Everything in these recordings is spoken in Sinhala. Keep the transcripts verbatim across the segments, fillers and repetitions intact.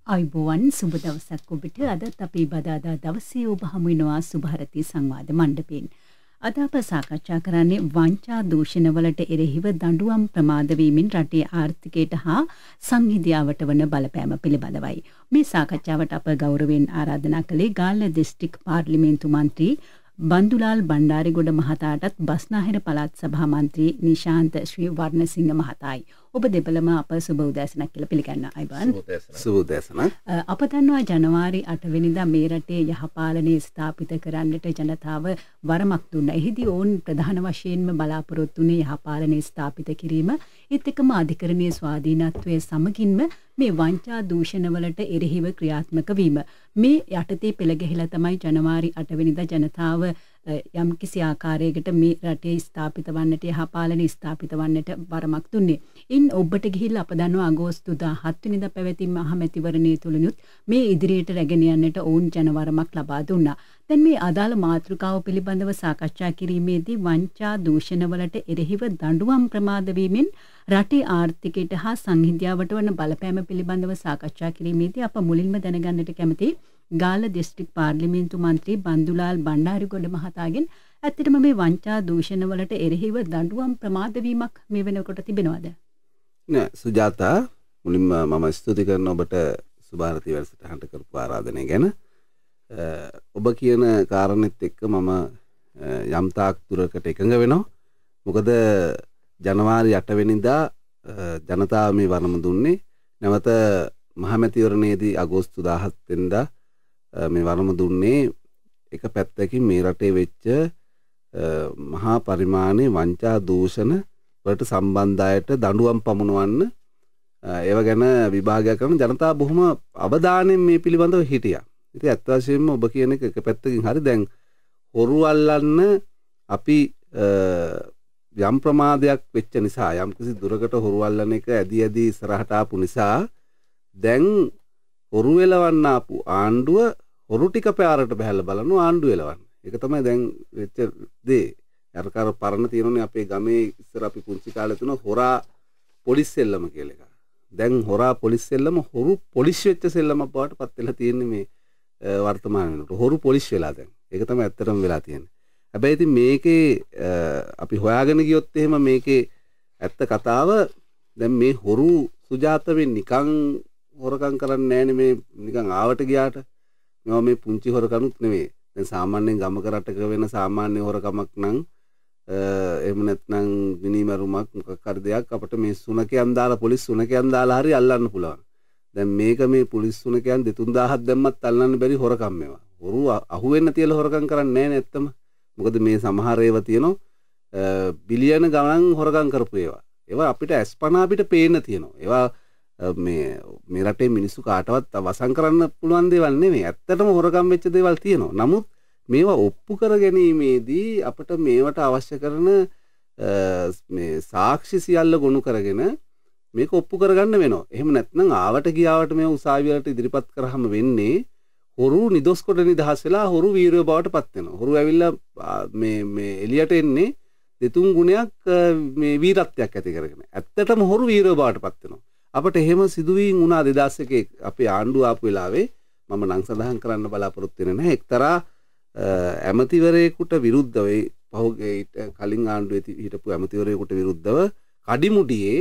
අයිබෝවන් සුබ දවසක් ඔබට. අදත් අපි බදාදා දවසේ ඔබ හමු වෙනවා සුභාරති සංවාද මණ්ඩපයෙන්. අද අප සාකච්ඡා කරන්නේ වංචා දූෂණ වලට එරෙහිව දඬුවම් ප්‍රමාද වීමෙන් රටේ ආර්ථිකයට හා සංහිඳියාවට වන බලපෑම පිළිබඳවයි. මේ සාකච්ඡාවට අප ගෞරවයෙන් ආරාධනා කළේ ගාල්ල දිස්ත්‍රික් පාර්ලිමේන්තු මන්ත්‍රී බන්දුලාල් බණ්ඩාරිගොඩ මහතාටත් බස්නාහිර පළාත් සභා මන්ත්‍රී නිශාන්ත ශ්‍රී වර්ණසිංහ මහතායි. ඔබ දෙපළම අප සුබ උදෑසනක් කියලා පිළිගන්නවා. අයිබෝන්. සුබ උදෑසනක්. අප දන්නවා ජනවාරි අට වෙනිදා මේ රටේ යහපාලනය ස්ථාපිත කරන්නට ජනතාව වරමක් දුන්නා. එහිදී ඔවුන් ප්‍රධාන වශයෙන්ම බලාපොරොත්තු වුණේ යහපාලනය ස්ථාපිත කිරීම. ඒත් එක්කම අධිකරණයේ ස්වාධීනත්වයේ සමගින්ම මේ වංචා දූෂණ වලට එරෙහිව ක්‍රියාත්මක වීම. මේ යටතේ පෙළ ගැහිලා තමයි ජනවාරි අට වෙනිදා ජනතාව යම් කිසි ආකාරයකට මේ රටේ ස්ථාපිත වන්නට යහපාලනය ස්ථාපිත වන්නට වරමක් දුන්නේ. ඉන් ඔබට ගිහිල්ලා අප දන්නවා අගෝස්තු දහහත් වෙනිදා පැවති මහමැතිවරණයේ තුලනුත් මේ ඉදිරියට රැගෙන යන්නට ඔවුන් ජනවරමක් ලබා දුන්නා. දැන් මේ අදාළ මාතෘකාව පිළිබඳව සාකච්ඡා කිරීමේදී වංචා දූෂණ වලට එරෙහිව දඬුවම් ප්‍රමාද වීමෙන් රටේ ආර්ථිකයට හා සංහිඳියාවට වන බලපෑම පිළිබඳව සාකච්ඡා කිරීමේදී අප මුලින්ම දැනගන්නට කැමති ගාල්ල දිස්ත්‍රික් පාර්ලිමේන්තු මන්ත්‍රී බන්දුලාල් බණ්ඩාරිගොඩ මහතාගෙන් ඇත්තටම මේ වංචා දූෂණ වලට එරෙහිව දඬුවම් ප්‍රමාද වීමක් මේ වෙනකොට තිබෙනවද? නෑ සුජාතා, මුලින්ම මම ස්තුති කරන ඔබට සුභාරති වැඩසටහනට කරපු ආරාධනය ගැන. ඔබ කියන කාරණෙත් එක්ක මම යම් තාක් දුරකට එකඟ වෙනවා. මොකද ජනවාරි අට වෙනිදා ජනතාව මේ වරම දුන්නේ. නැවත මහමැතිවරණයේදී අගෝස්තු දහහත් වෙනිදා මේ වරම දුන්නේ එක පැත්තකින් මේ රටේ වෙච්ච මහා පරිමාණයේ වංචා දූෂණ වලට සම්බන්ධ අයට දඬුවම් පමුණවන්න ඒව ගැන විභාගයක් කරන ජනතාව බොහොම අවධානයෙන් මේ පිළිබඳව හිටියා. ඉතින් ඇත්ත වශයෙන්ම ඔබ කියන එක එක පැත්තකින් හරි. දැන් හොරු අල්ලන්න අපි යම් ප්‍රමාදයක් වෙච්ච නිසා යම් කිසි දුරකට හොරු අල්ලන එක ඇදි ඇදි ඉස්සරහට ආපු නිසා දැන් හොරු එලවන්න ආපු ආණ්ඩුව හොරු ටික පාරට බහැලා බලනවා ආණ්ඩුව එලවන්න. ඒක තමයි දැන් වෙච්ච දේ. අර කර පරණ තියෙනනේ අපේ ගමේ ඉස්සර අපි පුංචි කාලේ තුන හොරා පොලිස් සෙල්ලම කියලා එක. දැන් හොරා පොලිස් සෙල්ලම හොරු පොලිස් වෙච්ච සෙල්ලමක් බවට පත් වෙලා තියෙන්නේ මේ වර්තමාන වෙනකොට. හොරු පොලිස් වෙලා දැන්. ඒක තමයි ඇත්තටම වෙලා තියෙන්නේ. හැබැයි ඉතින් මේකේ අපි හොයාගෙන ගියොත් එහෙම මේකේ ඇත්ත කතාව දැන් මේ හොරු සුජාත වෙන්නේ නිකන් හොරකම් කරන්නේ නැහැනේ. මේ නිකන් ආවට ගියාට මේවා මේ පුංචි හොරකනුත් නෙවෙයි. දැන් සාමාන්‍යයෙන් ගමක රටක වෙන සාමාන්‍ය හොරකමක් නම් එහෙම නැත්නම් මිනිමරුමක් මොකක් හරි දෙයක් අපිට මේ සුනකයන් දාලා පොලිස් සුනකයන් දාලා හරි අල්ලන්න පුළුවන්. දැන් මේක මේ පොලිස් සුනකයන් දෙතුන් දහසක් දැම්මත් අල්ලන්න බැරි හොරකම් මේවා. හොරු අහුවෙන්න තියලා හොරකම් කරන්නේ නැහැ නැත්තම. මොකද මේ සමහර ඒවා තියෙනවා බිලියන ගණන් හොරකම් කරපු ඒවා. ඒවා අපිට අස්පනා අපිට පේන්න තියෙනවා. ඒවා මේ මේ රටේ මිනිස්සු කාටවත් වසන් කරන්න පුළුවන් දේවල් නෙමෙයි. ඇත්තටම හොරකම් වෙච්ච දේවල් තියෙනවා. නමුත් මේවා ඔප්පු කර ගැනීමේදී අපිට මේවට අවශ්‍ය කරන මේ සාක්ෂි සියල්ල ගොනු කරගෙන මේක ඔප්පු කරගන්න වෙනවා. එහෙම නැත්නම් ආවට ගියාවට මේ උසාවි වලට ඉදිරිපත් කරාම වෙන්නේ හොරු නිදොස් කොට නිදහස් වෙලා හොරු වීරයෝ බවට පත් වෙනවා. හොරු ඇවිල්ලා මේ මේ එළියට එන්නේ දෙතුන් ගුණයක් මේ වීරත්වයක් ඇති කරගෙන. ඇත්තටම හොරු වීරයෝ බවට පත් වෙනවා. අපිට එහෙම සිදුවීම් වුණා දෙදාස් එකේ අපේ ආණ්ඩුව ආපු වෙලාවේ. මම නම් සඳහන් කරන්න බලාපොරොත්තු වෙන්නේ නැහැ. එක්තරා ඇමතිවරයෙකුට විරුද්ධව ඒ පහුගිය කලින් ආණ්ඩුවේ හිටපු ඇමතිවරයෙකුට විරුද්ධව කඩිමුඩියේ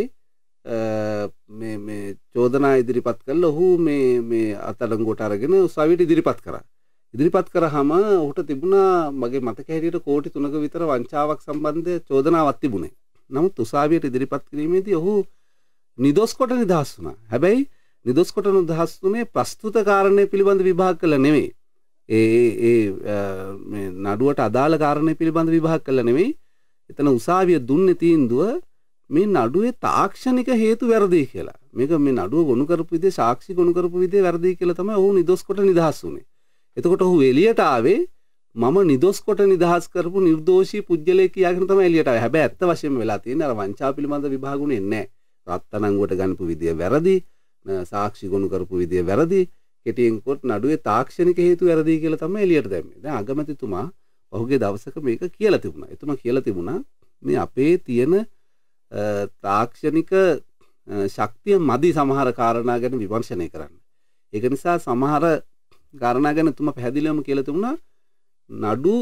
මේ මේ චෝදනා ඉදිරිපත් කළා. ඔහු මේ මේ අත්අඩංගුවට අරගෙන උසාවියට ඉදිරිපත් කරා. ඉදිරිපත් කරාම ඔහුට තිබුණා මගේ මතක හැටියට කෝටි තුනක විතර වංචාවක් සම්බන්ධ චෝදනාවක් තිබුණේ. නමුත් උසාවියට ඉදිරිපත් කිරීමේදී ඔහු නිදොස් කොට නිදහස් වුණා. හැබැයි නිදොස් කොට නිදහස් වුණේ ප්‍රස්තුත කාරණේ පිළිබඳ විභාග කළා නෙවෙයි. ඒ ඒ මේ නඩුවට අදාළ කාරණේ පිළිබඳ විභාග කළා නෙවෙයි. එතන උසාවිය දුන්නේ තීන්දුව මේ නඩුවේ තාක්ෂණික හේතු වැරදි කියලා. මේක මේ නඩුව ගොනු කරපු විදිහේ සාක්ෂි ගොනු කරපු විදිහේ වැරදි කියලා තමයි ඔහු නිදොස් කොට නිදහස් වුනේ. එතකොට ඔහු එළියට ආවේ මම නිදොස් කොට නිදහස් කරපු නිර්දෝෂී පුජ්‍යලෙක් කියාගෙන තමයි එළියට ආවේ. හැබැයි ඇත්ත වශයෙන්ම වෙලා තියෙන්නේ අර වංචා පිළිබඳ විභාගුනේ නැහැ. රත්තරන්ගුවට ගන්නපු විදිය වැරදි, සාක්ෂි ගොනු කරපු විදිය වැරදි, කෙටියෙන් කොට නඩුවේ තාක්ෂණික හේතු වැරදි කියලා තමයි එළියට දැම්මේ. දැන් අගමැතිතුමා පහුගිය දවසක මේක කියලා තිබුණා. එතුමා කියලා තිබුණා මේ අපේ තියෙන තාක්ෂණික ශක්තිය මදි සමහර කාරණා ගැන විමර්ශනය කරන්න. ඒක නිසා සමහර කාරණා ගැන තුමා පැහැදිලිවම කියලා තිබුණා නඩු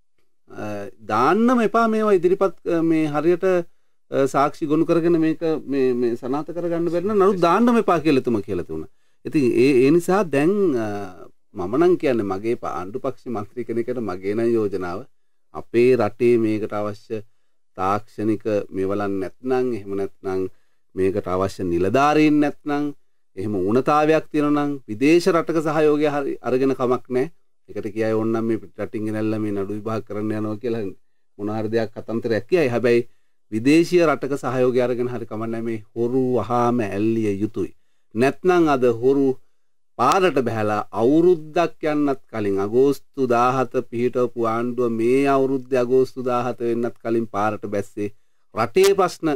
දාන්නම එපා මේවා ඉදිරිපත් මේ හරියට සාක්ෂි ගොනු කරගෙන මේක මේ මේ සනාථ කරගන්න බැරි නම් නඩු දාන්නම එපා කියලා තුමා කියලා තිබුණා. ඉතින් ඒ ඒ නිසා දැන් මම නම් කියන්නේ මගේ ආණ්ඩු පක්ෂ මන්ත්‍රී කෙනෙකුට මගේ නම් යෝජනාව අපේ රටේ මේකට අවශ්‍ය තාක්ෂණික මෙවලන් නැත්නම් එහෙම නැත්නම් මේකට අවශ්‍ය නිලධාරීන් නැත්නම් එහෙම උණතාවයක් තියෙනවා නම් විදේශ රටක සහයෝගය හරි අරගෙන කමක් නැහැ. ඒකට කියයි ඕනනම් මේ රටින් ගෙනල්ලා මේ නඩු විභාග කරන්න යනවා කියලා මොන හරි දෙයක් කතන්තරයක් කියයි. හැබැයි විදේශීය රටක සහයෝගය අරගෙන හරි කමක් නැහැ. මේ හොරු වහාම ඇල්ලිය යුතුයි. නැත්නම් අද හොරු පාරට බහැලා අවුරුද්දක් යන්නත් කලින් අගෝස්තු දාහත පිහිටවපු ආණ්ඩුව මේ අවුරුද්දේ අගෝස්තු දාහත වෙන්නත් කලින් පාරට බැස්සේ රටේ ප්‍රශ්න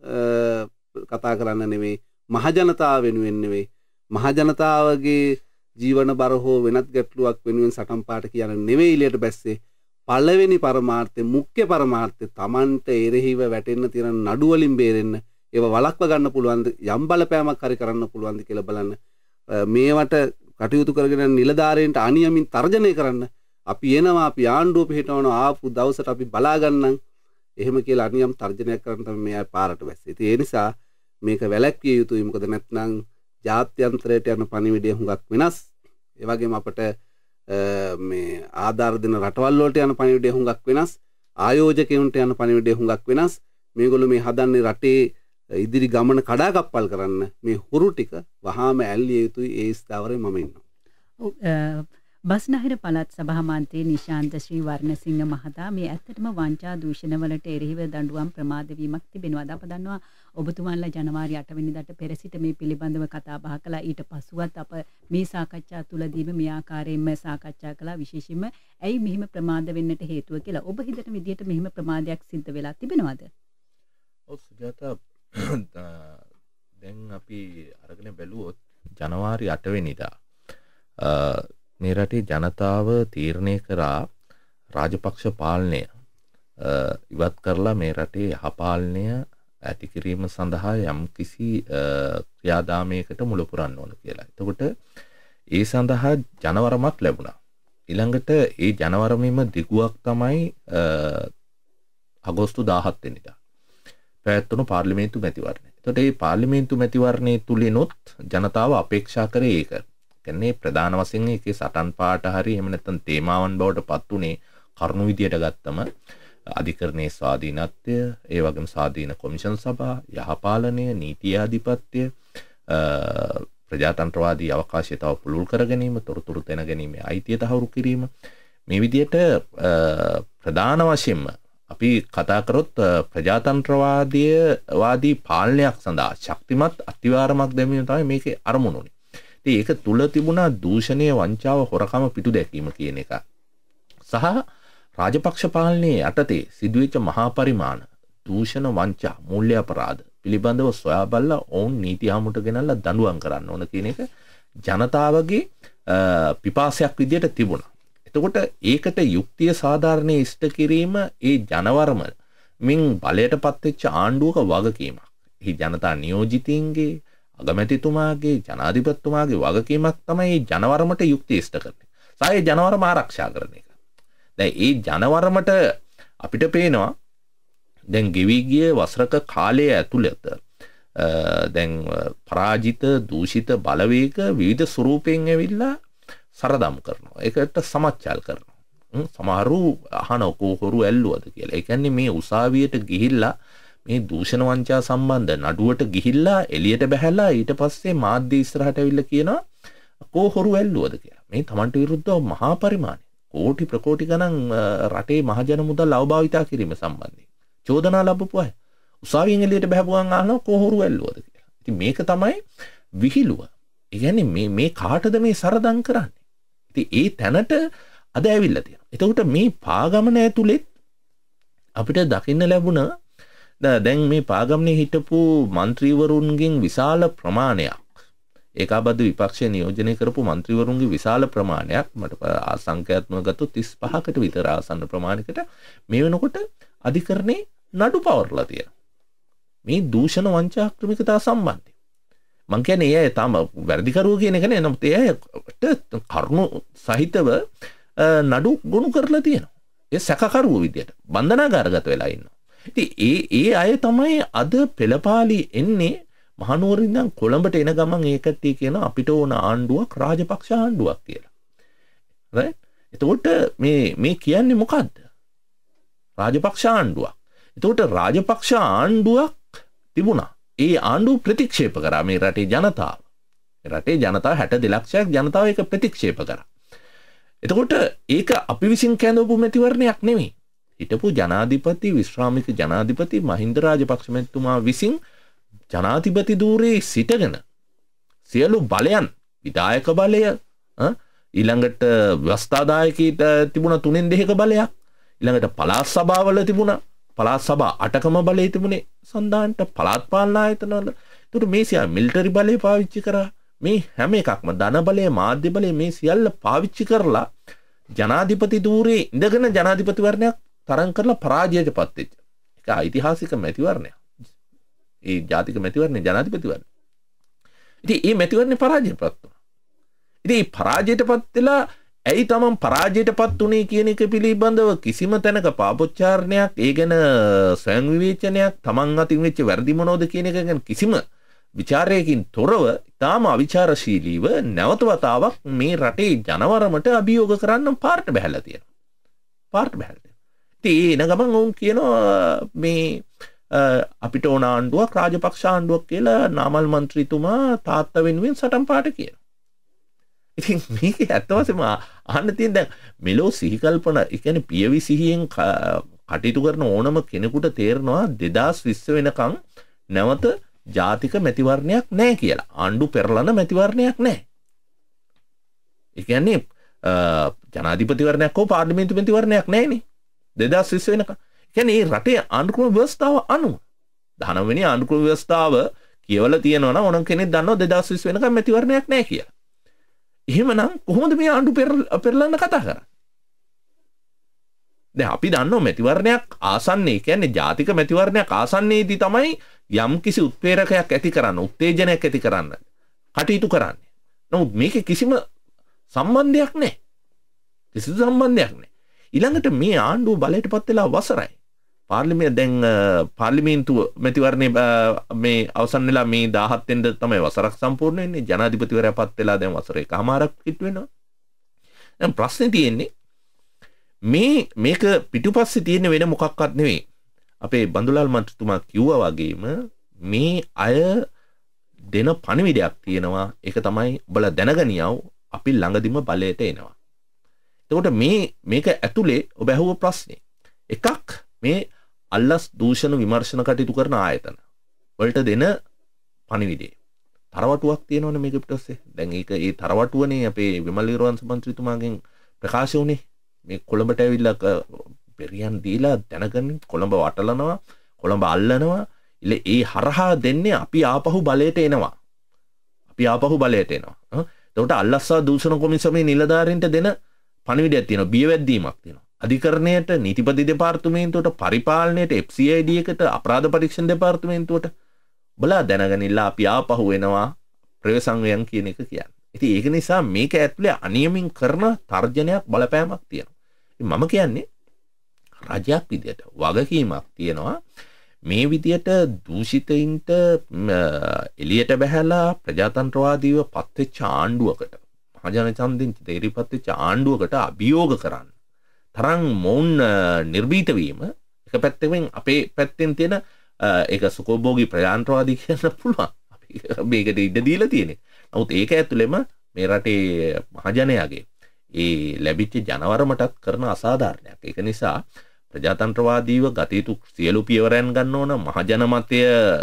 කතා කරන්න නෙවෙයි මහජනතාව වෙනුවෙන් නෙවෙයි මහජනතාවගේ ජීවන බර හෝ වෙනත් ගැටලුවක් වෙනුවෙන් සටන් පාට කියන නෙවෙයි එළියට බැස්සේ පළවෙනි පරමාර්ථය මුඛ්‍ය පරමාර්ථය Tamanට එරෙහිව වැටෙන්න තියෙන නඩු වලින් බේරෙන්න ඒව වළක්ව ගන්න පුළුවන්ද යම් බලපෑමක් හරි කරන්න පුළුවන්ද කියලා බලන්න මේවට කටයුතු කරගෙන නිලධාරීන්ට අනියමින් තර්ජනය කරන්න අපි එනවා අපි ආණ්ඩුව පිටවනවා ආපු දවසට අපි බලා ගන්නම් එහෙම කියලා අනියම් තර්ජනයක් කරන්න තමයි මේ අය පාරට බැස්සේ. ඉතින් ඒ නිසා මේක වැළැක්විය යුතුයි. මොකද නැත්නම් ජාත්‍යන්තරයට යන පණිවිඩය හුඟක් වෙනස්. ඒ වගේම අපිට මේ ආධාර දෙන රටවල් වලට යන පණිවිඩය හුඟක් වෙනස්. ආයෝජකයන්ට යන පණිවිඩය හුඟක් වෙනස්. මේගොල්ලෝ මේ හදන්නේ රටේ ඉදිරි ගමන කඩාකප්පල් කරන්න මේ හුරු ටික වහාම ඇල්ලිය යුතුයි. ඒ ස්ථාවරේ මම ඉන්නවා. බස්නාහිර පළාත් සභා මන්ත්‍රී නිශාන්ත ශ්‍රී වර්ණසිංහ මහතා මේ ඇත්තටම වංචා දූෂණ වලට එරෙහිව දඬුවම් ප්‍රමාද වීමක් තිබෙනවා. අප දන්නවා ඔබතුමාලා ජනවාරි අට වෙනිදාට පෙර සිට මේ පිළිබඳව කතා බහ කළා. ඊට පසුවත් අප මේ සාකච්ඡා තුලදීම මේ ආකාරයෙන්ම සාකච්ඡා කළා. විශේෂයෙන්ම ඇයි මෙහිම ප්‍රමාද වෙන්නට හේතුව කියලා. ඔබ හිතන විදිහට මෙහිම ප්‍රමාදයක් සිද්ධ වෙලා තිබෙනවද? ඔව් සුජාතා, දැන් අපි අරගෙන බැලුවොත් ජනවාරි අට වෙනිදා මේ රටේ ජනතාව තීරණය කරා රාජපක්ෂ පාලනය ඉවත් කරලා මේ රටේ යහපාලනය ඇති කිරීම සඳහා යම් කිසි ක්‍රියාදාමයකට මුල පුරන්න ඕන කියලා. එතකොට ඒ සඳහා ජනවරමක් ලැබුණා. ඊළඟට ඒ ජනවරමෙම දිගුවක් තමයි අගෝස්තු දාහත් වෙනිදා පැවැත්වුණු පාර්ලිමේන්තු මැතිවරණය. එතකොට මේ පාර්ලිමේන්තු මැතිවරණය තුලිනුත් ජනතාව අපේක්ෂා කරේ ඒක. කියන්නේ ප්‍රධාන වශයෙන් ඒකේ සටන් පාට හරි එහෙම නැත්නම් තේමාවන් බවට පත් උනේ කරුණු විදියට ගත්තම අධිකරණයේ ස්වාධීනත්වය, ඒ වගේම ස්වාධීන කොමිෂන් සභා, යහපාලනය, නීති ආධිපත්‍ය, ප්‍රජාතන්ත්‍රවාදී අවකාශයතාව පුළුල් කර ගැනීම, තොරතුරු දෙන ගැනීම, අයිතිය තහවුරු කිරීම, මේ විදියට ප්‍රධාන වශයෙන්ම අපි කතා කරොත් ප්‍රජාතන්ත්‍රවාදී වාදී පාලනයක් සඳහා ශක්තිමත් අත්විවරමක් දැමීම තමයි මේකේ අරමුණුනේ. ඉතින් ඒක තුල තිබුණා දූෂණය, වංචාව, හොරකම පිටු දැකීම කියන එක. සහ රාජපක්ෂ පාලනයේ යටතේ සිදුවෙච්ච මහා පරිමාණ දූෂණ, වංචා, මූල්‍ය අපරාධ පිළිබඳව සොයා බලලා ඔවුන් නීති ආමුට ගෙනල්ලා දඬුවම් කරන්න ඕන කියන එක ජනතාවගේ පිපාසයක් විදියට තිබුණා. එතකොට ඒකට යුක්තිය සාධාරණයේ ඉෂ්ට කිරීම ඒ ජනවරම මින් බලයට පත්වෙච්ච ආණ්ඩුවක වගකීමක්. එහි ජනතා නියෝජිතින්ගේ, අගමැතිතුමාගේ, ජනාධිපතිතුමාගේ වගකීමක් තමයි ජනවරමට යුක්තිය ඉෂ්ට කරන්නේ. සාය ජනවරම ආරක්ෂා කරන එක. දැන් ඒ ජනවරමට අපිට පේනවා දැන් ගෙවි ගිය වසරක කාලය ඇතුළත දැන් පරාජිත, දූෂිත බලවේග විවිධ ස්වරූපයෙන් ඇවිල්ලා සරදම් කරනවා. ඒකට සමච්චල් කරනවා. සමහරු අහන කොහොරු ඇල්ලුවද කියලා. ඒ කියන්නේ මේ උසාවියට ගිහිල්ලා මේ දූෂණ වංචා සම්බන්ධ නඩුවට ගිහිල්ලා එළියට බැහැලා ඊට පස්සේ මාධ්‍ය ඉස්සරහට ඇවිල්ලා කියනවා කොහොරු ඇල්ලුවද කියලා. මේ Tamanට විරුද්ධව මහා පරිමාණය කෝටි ප්‍රකෝටි ගණන් රටේ මහජන මුදල් අවභාවිතා කිරීම සම්බන්ධයෙන් චෝදනා ලැබපු අය උසාවියෙන් එළියට බහැපුවාන් අහනවා කොහොරු ඇල්ලුවද කියලා. ඉතින් මේක තමයි විහිළුව. ඒ කියන්නේ මේ මේ කාටද මේ සරදම් කරන්නේ? ඉතින් ඒ තැනට අද ඇවිල්ලා තියෙනවා. එතකොට මේ පාගමන ඇතුළෙත් අපිට දකින්න ලැබුණ දැන් මේ පාගමනේ හිටපු മന്ത്രിවරුන්ගෙන් විශාල ප්‍රමාණයක්, ඒකාබද්ධ විපක්ෂය නියෝජනය කරපු മന്ത്രിවරුන්ගේ විශාල ප්‍රමාණයක්, මට ආසංඛ්‍යාත්මක ගත්තොත් තිස් පහකට විතර ආසන්න ප්‍රමාණයකට මේ වෙනකොට අධිකරණේ නඩු පවර්ලා තියෙනවා මේ දූෂණ වංචා ක්‍රමිකතා සම්බන්ධයෙන්. මං කියන්නේ ඒ අය තාම වැරදිකරුවෝ කියන එක නේ. නමුත් ඒ අයට කරුණු සහිතව නඩු ගොනු කරලා තියෙනවා. ඒ සැකකරුවෝ විදියට බන්ධනාගාරගත වෙලා ඉන්නවා. ඉතින් ඒ ඒ අය තමයි අද පෙළපාලි එන්නේ මහනුවර ඉඳන් කොළඹට එන ගමන් ඒකට කියන අපිට ඕන ආණ්ඩුවක් රාජපක්ෂ ආණ්ඩුවක් කියලා. right? එතකොට මේ මේ කියන්නේ මොකද්ද? රාජපක්ෂ ආණ්ඩුවක්. එතකොට රාජපක්ෂ ආණ්ඩුවක් තිබුණා. ඒ ආණ්ඩුව ප්‍රතික්ෂේප කරා මේ රටේ ජනතාව. රටේ ජනතාව හැට දෙලක්ෂයක් ජනතාව ඒක ප්‍රතික්ෂේප කරා. එතකොට ඒක අපි විසින් කැඳවපු මැතිවරණයක් නෙමෙයි. හිටපු ජනාධිපති විශ්‍රාමික ජනාධිපති මහින්ද රාජපක්ෂ මැතිතුමා විසින් ජනාධිපති ධූරයේ සිටගෙන සියලු බලයන් විධායක බලය ඊළඟට ව්‍යවස්ථාදායකීට තිබුණ තුනෙන් දෙකක බලයක් ඊළඟට පළාත් සභාවල තිබුණ පළාත් සභා අටකම බලය තිබුණේ සන්දානට පළාත් පාලන ආයතනවල. ඒකට මේ සියල්ල මිලිටරි බලය පාවිච්චි කරා. මේ හැම එකක්ම ධන බලය මාධ්‍ය බලය මේ සියල්ල පාවිච්චි කරලා ජනාධිපති ධූරයේ ඉඳගෙන ජනාධිපතිවරණයක් තරම් කරලා පරාජයටපත් වෙච්ච. ඒක ඓතිහාසික මැතිවරණයක්. ඒ ජාතික මැතිවරණේ ජනාධිපතිවරණය. ඉතින් මේ මැතිවරණේ පරාජයටපත් වුණා. ඉතින් මේ පරාජයටපත් වෙලා ඇයි තමන් පරාජයටපත් උනේ කියන එක පිළිබඳව කිසිම තැනක පාපොච්චාරණයක්, ඒ ගැන ස්වයං විවේචනයක්, තමන් අතින් වෙච්ච වැරදි මොනවද කියන එක ගැන කිසිම විචාරයකින් තොරව තාම අවිචාරශීලීව නැවත වතාවක් මේ රටේ ජනවරමට අභියෝග කරන්න පාරට බහැලා තියෙනවා. පාරට බහැලා තියෙනවා. ඉතින් එන ගමන් වුන් කියනවා මේ අපිට ඕන ආණ්ඩුවක් රාජපක්ෂ ආණ්ඩුවක් කියලා නාමල් මන්ත්‍රීතුමා තාත්තා වෙනුවෙන් සටන් පාට කියනවා. ඉතින් මේක ඇත්ත වශයෙන්ම අහන්න තියෙන දැන් මෙලෝ සිහි කල්පන, ඒ කියන්නේ පියවි සිහියෙන් කටයුතු කරන ඕනම කෙනෙකුට තේරෙනවා දෙදාස් විස්ස වෙනකන් නැවත ජාතික මැතිවරණයක් නැහැ කියලා. ආණ්ඩු පෙරලන මැතිවරණයක් නැහැ. ඒ කියන්නේ ජනාධිපතිවරණයක් හෝ පාර්ලිමේන්තු මැතිවරණයක් නැහැනේ දෙදාස් විස්ස වෙනකන්. ඒ කියන්නේ මේ රටේ ආණ්ඩුක්‍රම ව්‍යවස්ථාව අනුව දහනව වෙනි ආණ්ඩුක්‍රම ව්‍යවස්ථාව කියවලා තියෙනවා නම් ඕනම කෙනෙක් දන්නවා දෙදාස් විස්ස වෙනකන් මැතිවරණයක් නැහැ කියලා. එහෙමනම් කොහොමද මේ ආණ්ඩු පෙරලන්න කතා කරන්නේ? දැන් අපි දන්නවා මැතිවරණයක් ආසන්නයේ, කියන්නේ ජාතික මැතිවරණයක් ආසන්නයේදී තමයි යම් කිසි උත්ප්‍රේරකයක් ඇති කරන්න, උත්තේජනයක් ඇති කරන්න කටයුතු කරන්නේ. නමුත් මේකේ කිසිම සම්බන්ධයක් නැහැ. කිසිදු සම්බන්ධයක් නැහැ. ඊළඟට මේ ආණ්ඩුව බලයටපත් වෙලා වසරයි. පාර්ලිමේන්තු දැන් පාර්ලිමේන්තු මැතිවරණේ මේ අවසන් වෙලා මේ දාහත් වෙනිදා තමයි වසරක් සම්පූර්ණ වෙන්නේ. ජනාධිපතිවරයා පත් වෙලා දැන් වසර එකමාරක් කිට්ටු වෙනවා. දැන් ප්‍රශ්නේ තියෙන්නේ මේ මේක පිටුපස්සේ තියෙන වෙන මොකක්වත් නෙවෙයි. අපේ බන්දුලාල් මන්ත්‍රීතුමා කිව්වා වගේම මේ අය දෙන පණිවිඩයක් තියෙනවා. ඒක තමයි ඔබලා දැනගනියව අපි ළඟදිම බලයට එනවා. එතකොට මේ මේක ඇතුලේ ඔබ අහුව ප්‍රශ්නේ එකක් මේ අල්ලස් දූෂණ විමර්ශන කටයුතු කරන ආයතන වලට දෙන පණිවිඩය. තරවටුවක් තියෙනවනේ මේක පිටස්සේ. දැන් ඒක ඒ තරවටුවනේ අපේ විමල් වීරවංශ මන්ත්‍රීතුමාගෙන් ප්‍රකාශ වුණේ. මේ කොළඹට ඇවිල්ලා පෙරියන් දීලා දැනගන්න කොළඹ වටලනවා, කොළඹ අල්ලනවා. ඉල ඒ හරහා දෙන්නේ අපි ආපහු බලයට එනවා. අපි ආපහු බලයට එනවා. එතකොට අල්ලස්සා දූෂණ කොමිසමේ නිලධාරීන්ට දෙන පණිවිඩයක් තියෙනවා, බියවැද්දීමක් තියෙනවා. අධිකරණයට, නීතිපති දෙපාර්තමේන්තුවට, පරිපාලනයට, එෆ් සී ආයි ඩී එකට, අපරාධ පරීක්ෂණ දෙපාර්තමේන්තුවට බලා දැනගනිලා අපි ආපහු එනවා ප්‍රවේශංගයන් කියන එක කියන්නේ. ඉතින් ඒක නිසා මේක ඇතුලේ අනියමින් කරන තර්ජනයක් බලපෑමක් තියෙනවා. මම කියන්නේ රජයක් විදියට වගකීමක් තියෙනවා මේ විදියට දූෂිතයින්ට එළියට බහැලා ප්‍රජාතන්ත්‍රවාදීව පත්වෙච්ච ආණ්ඩුවකට, මහජන ඡන්දෙන් තේරිපත් වෙච්ච ආණ්ඩුවකට අභියෝග කරන්න තරම් මොවුන් නිර්භීත වීම එක පැත්තකින් අපේ පැත්තෙන් තියෙන ඒක සුකෝභෝගී ප්‍රජාතන්ත්‍රවාදී කියන්න පුළුවන්. අපි මේකට ඉඩ දීලා තියෙන්නේ. නමුත් ඒක ඇතුළෙම මේ රටේ මහජනයාගේ ඒ ලැබිච්ච ජනවරමටත් කරන අසාධාරණයක්. ඒක නිසා ප්‍රජාතන්ත්‍රවාදීව ගත යුතු සියලු පියවරයන් ගන්න ඕන. මහජන මතය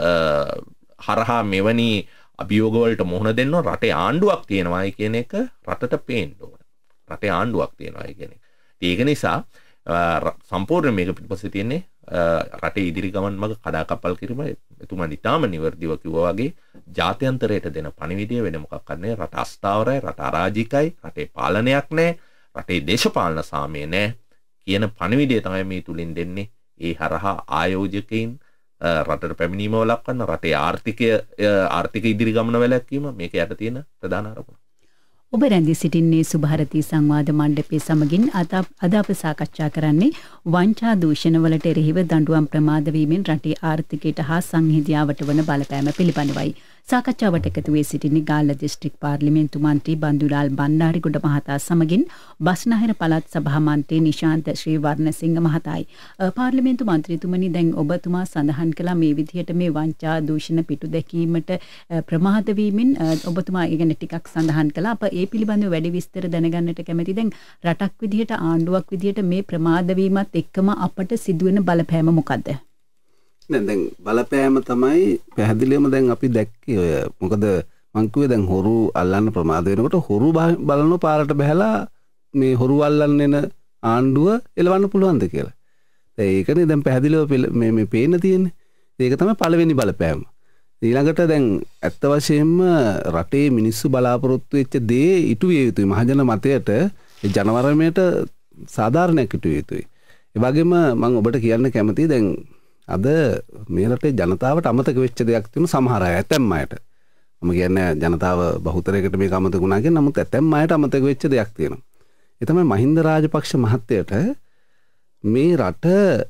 හරහා මෙවැනි අභියෝග වලට මුහුණ දෙන්න රටේ ආණ්ඩුවක් තියෙනවායි කියන එක රටට පේන්න ඕන. රටේ ආණ්ඩුවක් තියෙනවායි කියන එක. ඒක නිසා සම්පූර්ණ මේක පිටපස්සේ තියෙන්නේ රටේ ඉදිරි ගමන් මඟ කඩාකප්පල් කිරීම. එතුමා නිතාම නිවැරදිව කිව්වා වගේ ජාත්‍යන්තරයට දෙන පණිවිඩය වෙන මොකක් නැහැ. රට අස්ථාවරයි, රට අරාජිකයි, රටේ පාලනයක් නැහැ, රටේ දේශපාලන සාමය නැහැ කියන පණිවිඩය තමයි මේ තුලින් දෙන්නේ. ඒ හරහා ආයෝජකයින් රටට පැමිණීම වළක්වන්න, රටේ ආර්ථිකය ආර්ථික ඉදිරි ගමන වැළැක්වීම මේක යට තියෙන ප්‍රධාන අරමුණ. ඔබ රැඳී සිටින්නේ සුභාරතී සංවාද මණ්ඩපයේ සමගින් අද අද අප සාකච්ඡා කරන්නේ වංචා දූෂණවලට එරෙහිව දඬුවම් ප්‍රමාද වීමෙන් රටේ ආර්ථිකයට හා සංහිඳියාවට වන බලපෑම පිළිබඳවයි. සාකච්ඡාවට එකතු වී සිටින්නේ ගාල්ල දිස්ත්‍රික් පාර්ලිමේන්තු මන්ත්‍රී බන්දුලාල් බණ්ඩාරිගොඩ මහතා සමගින් බස්නාහිර පළාත් සභා මන්ත්‍රී නිශාන්ත ශ්‍රීවර්ණසිංහ මහතායි. පාර්ලිමේන්තු මන්ත්‍රීතුමනි, දැන් ඔබතුමා සඳහන් කළා මේ විදිහට මේ වංචා දූෂණ පිටු දැකීමට ප්‍රමාද වීමෙන් ඔබතුමා ඉගෙන ටිකක් සඳහන් කළා. අප ඒ පිළිබඳව වැඩි විස්තර දැනගන්නට කැමැති. දැන් රටක් විදිහට ආණ්ඩුවක් විදිහට මේ ප්‍රමාද වීමත් එක්කම අපට සිදුවෙන බලපෑම මොකද්ද? දැන් බලපෑම තමයි පැහැදිලිවම දැන් අපි දැක්කේ ඔය මොකද මං කිව්වේ දැන් හොරු අල්ලන්න ප්‍රමාද වෙනකොට හොරු බලන පාරට බහැලා මේ හොරු අල්ලන්න එන ආණ්ඩුව එලවන්න පුළුවන්ද කියලා. දැන් ඒකනේ දැන් පැහැදිලිව මේ මේ පේන්න තියෙන්නේ. ඒක තමයි පළවෙනි බලපෑම. ඊළඟට දැන් ඇත්ත වශයෙන්ම රටේ මිනිස්සු බලාපොරොත්තු වෙච්ච දේ ඉටු විය යුතුයි. මහජන මතයට ඒ ජනවරමයට සාධාරණයක් ඉටු විය යුතුයි. ඒ වගේම මම ඔබට කියන්න කැමතියි දැන් අද මේ රටේ ජනතාවට අමතක වෙච්ච දෙයක් තියෙනවා සමහර අය ඇතැම් අයට. මම කියන්නේ ජනතාව බහුතරයකට මේක අමතක වුණා කියන නමුත් ඇතැම් අයට අමතක වෙච්ච දෙයක් තියෙනවා. ඒ තමයි මහින්ද රාජපක්ෂ මහත්තයට මේ රට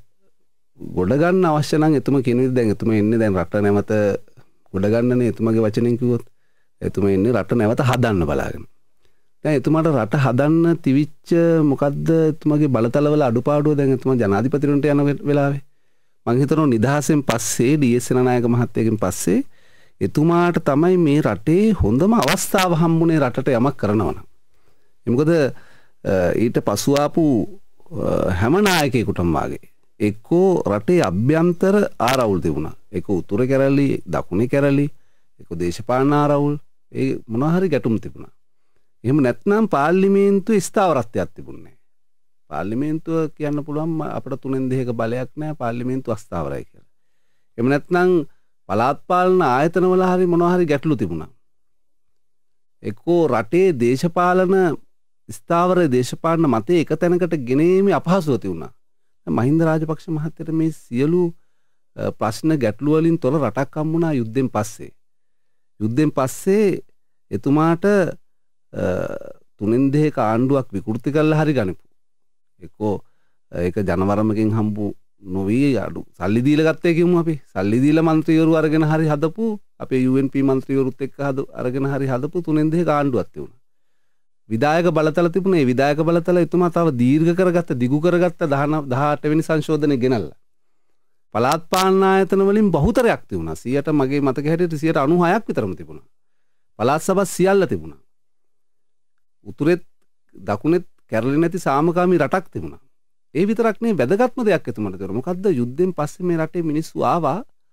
ගොඩ ගන්න අවශ්‍ය නම් එතුම කියන විදිහ දැන් එතුම ඉන්නේ දැන් රට නැවත ගොඩ ගන්නනේ එතුමගේ වචනෙන් කිව්වොත්. එතුම ඉන්නේ රට නැවත හදන්න බලාගෙන. දැන් එතුමාට රට හදන්න තිවිච්ච මොකද්ද එතුමගේ බලතලවල අඩුපාඩුව දැන් එතුමා ජනාධිපතිවරණට යන වෙලාවේ මං හිතනවා නිදහසෙන් පස්සේ ඩී.එස්. සේනානායක මහත්තයාගෙන් පස්සේ එතුමාට තමයි මේ රටේ හොඳම අවස්ථාව හම්බුනේ රටට යමක් කරනවා නම්. ඒ මොකද ඊට පසු ආපු හැම නායකයෙකුටම වාගේ එක්කෝ රටේ අභ්‍යන්තර ආරවුල් තිබුණා. ඒක උතුර කැරළි, දකුණේ කැරළි, ඒක දේශපාලන ආරවුල්, ඒ මොනවා හරි ගැටුම් තිබුණා. එහෙම නැත්නම් පාර්ලිමේන්තුවේ ස්ථාවරත්වයක් තිබුණේ නැහැ. පාර්ලිමේන්තුව කියන්න පුළුවන් අපිට තුනෙන් දෙකක බලයක් නැහැ පාර්ලිමේන්තුව අස්ථාවරයි කියලා. එහෙම නැත්නම් පළාත් පාලන ආයතනවල හරි මොනවා හරි ගැටලු තිබුණා. එක්කෝ රටේ දේශපාලන ස්ථාවර දේශපාලන මතේ එක තැනකට ගෙනීමේ අපහසුව තිබුණා. මහින්ද රාජපක්ෂ මහත්තයට මේ සියලු ප්‍රශ්න ගැටලු වලින් තොර රටක් හම්බුණා යුද්ධෙන් පස්සේ. යුද්ධෙන් පස්සේ එතුමාට තුනෙන් දෙකක ආණ්ඩුවක් විකෘති කළා හරි ගනිපු. එක්කෝ ඒක ජනවරමකින් හම්බු නොවී අඩු සල්ලි දීලා ගත්තේ කියමු අපි. සල්ලි දීලා മന്ത്രിවරු අරගෙන හරි හදපු අපේ යූ එන් පී മന്ത്രിවරුත් එක්ක හද අරගෙන හරි හදපු තුනෙන් දෙකක ආණ්ඩුවක් තිබුණා. විධායක බලතල තිබුණේ. ඒ විධායක බලතල එතුමා තව දීර්ඝ කරගත්ත දිගු කරගත්ත දහඅට වෙනි සංශෝධනය ගෙනල්ලා. පළාත් පාලන ආයතන වලින් බහුතරයක් තිබුණා. සියයට මගේ මතක හැටියට සියයට අනූහයක් විතරම තිබුණා. පළාත් සභා සියල්ල තිබුණා. උතුරෙත් දකුණෙත් කැරළි නැති සාමකාමී රටක් තිබුණා. ඒ විතරක් නෙවෙයි වැදගත්ම දෙයක් එතුමාට තිබුණා. මොකද්ද යුද්ධෙන් පස්සේ මේ රටේ මිනිස්සු ආවා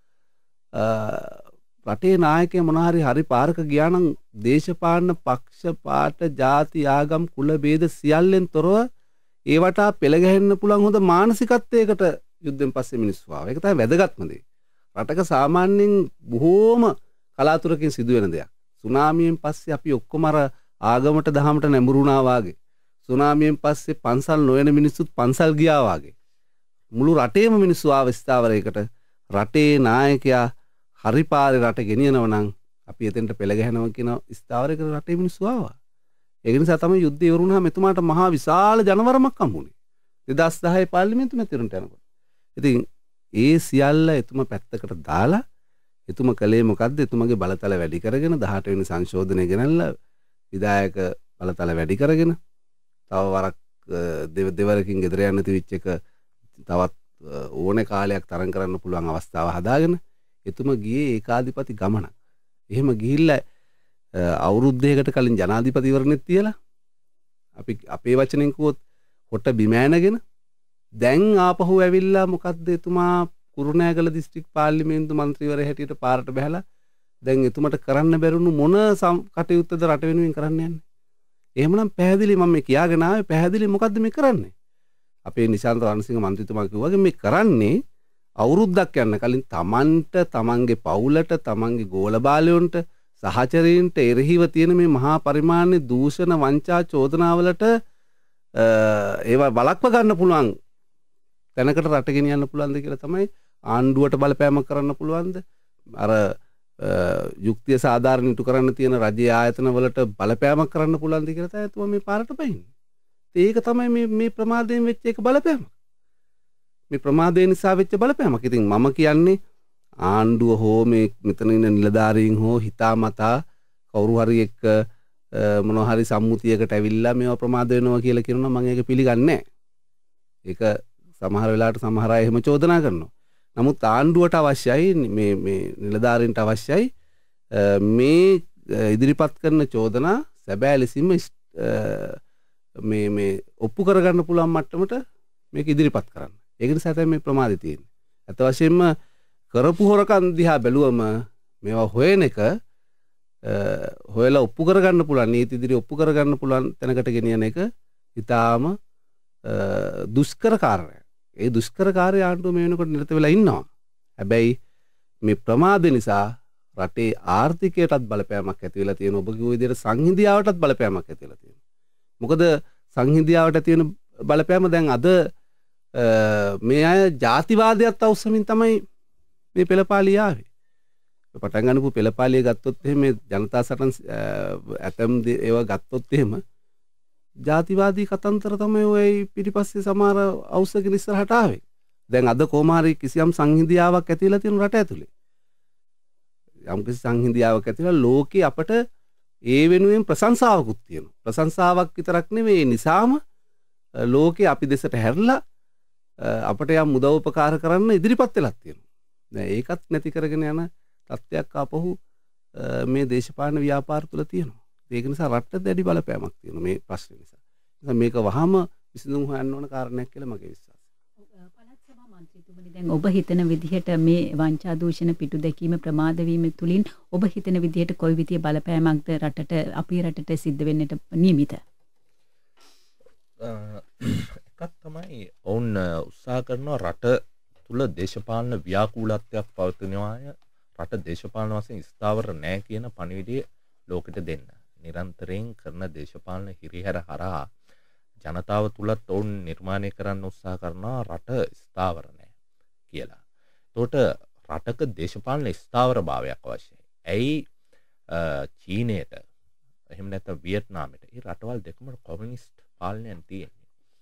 රටේ නායකය මොනවා හරි හරි පාරක ගියා නම් දේශපාලන පක්ෂ පාට ಜಾති ආගම් කුල ભેද සියල්ලෙන් තොරව ඒවට පෙළ ගැහෙන්න පුළුවන් හොඳ මානසිකත්වයකට යුද්ධෙන් පස්සේ මිනිස්සු ආවා. ඒක තමයි වැදගත්ම දේ. රටක සාමාන්‍යයෙන් බොහෝම කලාතුරකින් සිදුවෙන දෙයක්. සුනාමියෙන් පස්සේ අපි ඔක්කොම අර ආගමට දහමට නැඹුරුණා වාගේ. සුනාමියෙන් පස්සේ පන්සල් නොයන මිනිස්සුත් පන්සල් ගියා වාගේ. මුළු රටේම මිනිස්සු ආව ස්ථාවරයකට රටේ නායකයා හරි පාරේ රට ගෙනියනවා නම් අපි එතෙන්ට පෙළ ගැහෙනවා කියන ස්ථාවරයකට රටේ මිනිස්සු ආවා. ඒක නිසා තමයි යුද්ධය ඉවරුනහම එතුමාට මහා විශාල ජනවරමක් හම්බුනේ. දෙදහස් දහය පාර්ලිමේන්තු මැතිවරණට යනකොට. ඉතින් ඒ සියල්ල එතුමා පැත්තකට දාලා එතුමා කලේ මොකද්ද? එතුමාගේ බලතල වැඩි කරගෙන දහඅට වෙනි සංශෝධනය ගෙනල්ලා විධායක බලතල වැඩි කරගෙන තව වරක් දෙවරකින් ගෙදර යන්න තිබිච්ච එක තවත් ඕනේ කාලයක් තරම් කරන්න පුළුවන් අවස්ථාව හදාගෙන එතුමා ගියේ ඒකාධිපති ගමනක්. එහෙම ගිහිල්ලා අවුරුද්දයකට කලින් ජනාධිපතිවරණෙත් තියලා අපි අපේ වචනෙන් කිව්වොත් හොට බිම ඇනගෙන දැන් ආපහු ඇවිල්ලා මොකද්ද එතුමා කුරුණෑගල දිස්ත්‍රික් පාර්ලිමේන්තු මන්ත්‍රීවරයා හැටියට පාරට බහැලා දැන් එතුමාට කරන්න බැරුණු මොන කටයුත්තද රට වෙනුවෙන් කරන්න යන්නේ. එහෙමනම් පැහැදිලි මම මේ කියාගෙන ආවේ පැහැදිලි මොකද්ද මේ කරන්නේ? අපේ නිශාන්ත රණසිංහ මන්ත්‍රීතුමා කිව්වා වගේ මේ කරන්නේ අවුරුද්දක් යන කලින් තමන්ට තමන්ගේ පවුලට තමන්ගේ ගෝල බාලයන්ට සහචරයින්ට එරෙහිව තියෙන මේ මහා පරිමාණයේ දූෂණ වංචා චෝදනාවලට ඒවා බලක්ව ගන්න පුළුවන් තැනකට රට ගෙනියන්න පුළුවන්ද කියලා තමයි ආණ්ඩුවට බලපෑමක් කරන්න පුළුවන්ද? අර යුක්තිය සාධාරණ ඉටු කරන්න තියෙන රජයේ ආයතන වලට බලපෑමක් කරන්න පුළුවන්ද කියලා තමයි එතුමා මේ පාරට බහින්නේ. ඒක තමයි මේ මේ ප්‍රමාදයෙන් වෙච්ච එක බලපෑමක්. මේ ප්‍රමාදය නිසා වෙච්ච බලපෑමක්. ඉතින් මම කියන්නේ ආණ්ඩුව හෝ මේ මෙතන ඉන්න නිලධාරීන් හෝ හිතාමතා කවුරු හරි එක්ක මොනවා හරි සම්මුතියකට ඇවිල්ලා මේවා ප්‍රමාද වෙනවා කියලා කියනවා මම ඒක පිළිගන්නේ නැහැ. ඒක සමහර වෙලාවට සමහර අය එහෙම චෝදනා කරනවා. නමුත් ආණ්ඩුවට අවශ්‍යයි මේ මේ නිලධාරීන්ට අවශ්‍යයි මේ ඉදිරිපත් කරන චෝදනා සැබෑ ලෙසින්ම මේ මේ ඔප්පු කරගන්න පුළුවන් මට්ටමට මේක ඉදිරිපත් කරන්න. ඒක නිසා තමයි මේ ප්‍රමාදේ තියෙන්නේ. අත වශයෙන්ම කරපු හොරකම් දිහා බැලුවම මේවා හොයන එක හොයලා ඔප්පු කරගන්න පුළුවන් නීති ඉදිරි ඔප්පු කරගන්න පුළුවන් තැනකට ගෙනියන එක ඊටාම දුෂ්කර කාර්යයක්. ඒ දුෂ්කර කාර්ය ආණ්ඩුව මේ වෙනකොට නිරත වෙලා ඉන්නවා. හැබැයි මේ ප්‍රමාද නිසා රටේ ආර්ථිකයටත් බලපෑමක් ඇති වෙලා තියෙනවා. ඔබ කිව්ව විදිහට සංහිඳියාවටත් බලපෑමක් ඇති වෙලා තියෙනවා. මොකද සංහිඳියාවට ඇති වෙන බලපෑම දැන් අද මේ අය ජාතිවාදයත් අවශ්‍යමින් තමයි මේ පෙළපාලිය ආවේ. පටන් ගන්නපු පෙළපාලිය ගත්තොත් එහෙම මේ ජනතා සටන් ඇතම් ඒවා ගත්තොත් එහෙම ජාතිවාදී කතන්තර තමයි ඔය පිටිපස්සේ සමහර අවශ්‍යකින් ඉස්සරහට ආවේ. දැන් අද කොමාරි කිසියම් සංහිඳියාවක් ඇති වෙලා තියෙන රට ඇතුලේ. යම් කිසි සංහිඳියාවක් ඇතිලා ලෝකේ අපට ඒ වෙනුවෙන් ප්‍රශංසාවකුත් තියෙනවා. ප්‍රශංසාවක් විතරක් නෙවෙයි නිසාම ලෝකේ අපි දෙසට හැරිලා අපට යම් උදව් උපකාර කරන්න ඉදිරිපත් වෙලා තියෙනවා. දැන් ඒකත් නැති කරගෙන යන තත්ත්වයක් ආපහු මේ දේශපාලන ව්‍යාපාර තුල තියෙනවා. ඒක නිසා රටට දැඩි බලපෑමක් තියෙනවා මේ ප්‍රශ්නේ නිසා. නිසා මේක වහම විසඳුම් හොයන්න ඕන කාරණයක් කියලා මගේ විශ්වාසය. පළාත් සභා මන්ත්‍රීතුමනි දැන් ඔබ හිතන විදිහට මේ වංචා දූෂණ පිටු දැකීම ප්‍රමාද වීම තුලින් ඔබ හිතන විදිහට කොයි විදිහේ බලපෑමක්ද රටට අපේ රටට සිද්ධ වෙන්නට නියමිත? එකක් තමයි ඔවුන් උත්සාහ කරනවා රට තුල දේශපාලන ව්‍යාකූලත්වයක් පවතිනවාය රට දේශපාලන වශයෙන් ස්ථාවර නැහැ කියන පණිවිඩය ලෝකෙට දෙන්න. නිරන්තරයෙන් කරන දේශපාලන හිරිහැර හරහා ජනතාව තුලත් ඔවුන් නිර්මාණය කරන්න උත්සාහ කරනවා රට ස්ථාවර නැහැ කියලා. එතකොට රටක දේශපාලන ස්ථාවර භාවයක් අවශ්‍යයි. ඇයි චීනයට එහෙම නැත්නම් වියට්නාමයට මේ රටවල් දෙකම කොමියුනිස්ට් පාලනයෙන් තියෙන්නේ.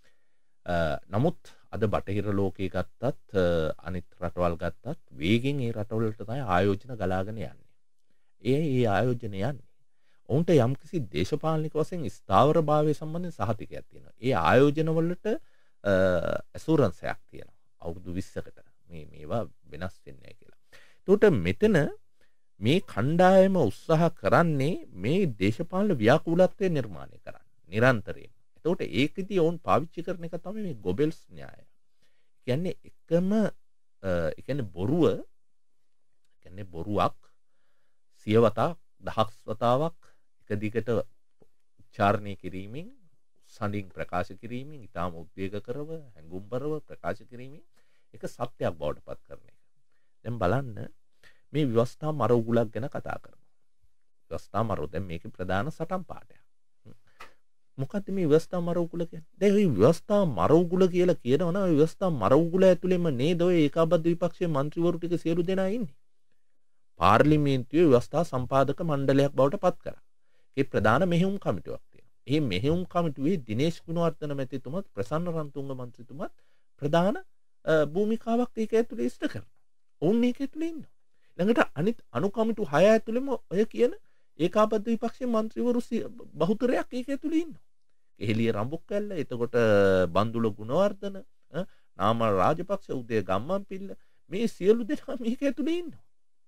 නමුත් අද බටහිර ලෝකයේ ගත්තත් අනිත් රටවල් ගත්තත් වේගෙන් මේ රටවලට තමයි ආයෝජන ගලාගෙන යන්නේ. ඒ ඒ ආයෝජන යන්නේ. ඔවුන්ට යම්කිසි දේශපාලනික වශයෙන් ස්ථාවර භාවය සම්බන්ධයෙන් සහතිකයක් තියෙනවා. ඒ ආයෝජන වලට ඇසුරන්ස් එකක් තියෙනවා. අවුරුදු විස්සකට මේ මේවා වෙනස් වෙන්නේ නැහැ කියලා. ඒකට මෙතන මේ කණ්ඩායම උත්සාහ කරන්නේ මේ දේශපාලන ව්‍යාකූලත්වය නිර්මාණය කරන්න නිරන්තරයෙන්. එතකොට ඒකදී ඔවුන් පාවිච්චි කරන එක තමයි මේ ගොබෙල්ස් න්‍යාය. කියන්නේ එකම ඒ කියන්නේ බොරුව කියන්නේ බොරුවක් සියවතාවක් දහස් වතාවක් එක දිගට උච්චාරණය කිරීමෙන් සඳින් ප්‍රකාශ කිරීමෙන් ඊටාම උද්වේග කරව හැඟුම්බරව ප්‍රකාශ කිරීමෙන් ඒක සත්‍යයක් බවට පත් කරන එක. දැන් බලන්න මේ ව්‍යවස්ථා මර උගුලක් ගැන කතා කරනවා. ව්‍යවස්ථා මර දැන් මේකේ ප්‍රධාන සටන් පාඩයක්. මොකද්ද මේ ව්‍යවස්ථා මර උගුල කියන්නේ? දැන් මේ ව්‍යවස්ථා මර උගුල කියලා කියනවනම් මේ ව්‍යවස්ථා මර උගුල ඇතුළෙම නේද ඔය ඒකාබද්ධ විපක්ෂයේ മന്ത്രിවරු ටික සියලු දෙනා ඉන්නේ. පාර්ලිමේන්තුවේ ව්‍යවස්ථා සම්පාදක මණ්ඩලයක් බවට පත් කරා. ඒ ප්‍රධාන මෙහෙයුම් කමිටුවක් තියෙනවා. මේ මෙහෙයුම් කමිටුවේ දිනේෂ් ගුණවර්ධන මැතිතුමත් ප්‍රසන්න රන්තුංග මන්ත්‍රීතුමත් ප්‍රධාන භූමිකාවක් ඒක ඇතුළේ ඉෂ්ට කරනවා. ඔවුන් මේක ඇතුළේ ඉන්නවා. ළඟට අනිත් අනු කමිටු හය ඇතුළෙම ඔය කියන ඒකාබද්ධ විපක්ෂයේ മന്ത്രിවරු බහුතරයක් ඒක ඇතුළේ ඉන්නවා. එහෙලිය රඹුක්කැල්ල, එතකොට බන්දුල ගුණවර්ධන, නාමල් රාජපක්ෂ, උදය ගම්මන්පිල්ල මේ සියලු දෙනා මේක ඇතුළේ ඉන්නවා.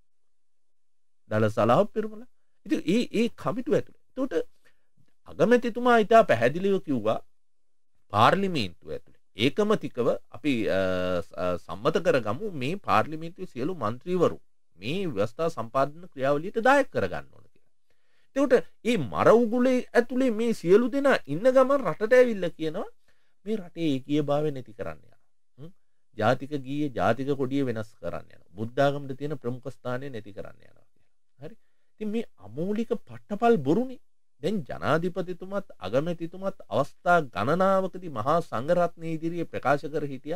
දල සලාහ පෙරමුණ. ඉතින් ඒ ඒ කමිටුව ඇතුළේ. එතකොට අගමැතිතුමා ඉතා පැහැදිලිව කිව්වා පාර්ලිමේන්තුව ඇතුළේ ඒකමතිකව අපි සම්මත කරගමු මේ පාර්ලිමේන්තුවේ සියලු മന്ത്രിවරු මේ ව්‍යවස්ථා සම්පාදන ක්‍රියාවලියට දායක කරගන්න ඕන කියලා. එතකොට මේ මර උගුලේ ඇතුලේ මේ සියලු දෙනා ඉන්න ගමන් රටට ඇවිල්ලා කියනවා මේ රටේ ඒකීයභාවය නැති කරන්න යනවා. ජාතික ගීයේ ජාතික කොඩිය වෙනස් කරන්න යනවා. බුද්ධ ආගමට තියෙන ප්‍රමුඛ ස්ථානය නැති කරන්න යනවා කියලා. හරි. ඉතින් මේ අමූලික පට්ටපල් බොරුනේ. දැන් ජනාධිපතිතුමත් අගමැතිතුමත් අවස්ථා ගණනාවකදී මහා සංඝරත්නය ඉදිරියේ ප්‍රකාශ කර හිටියා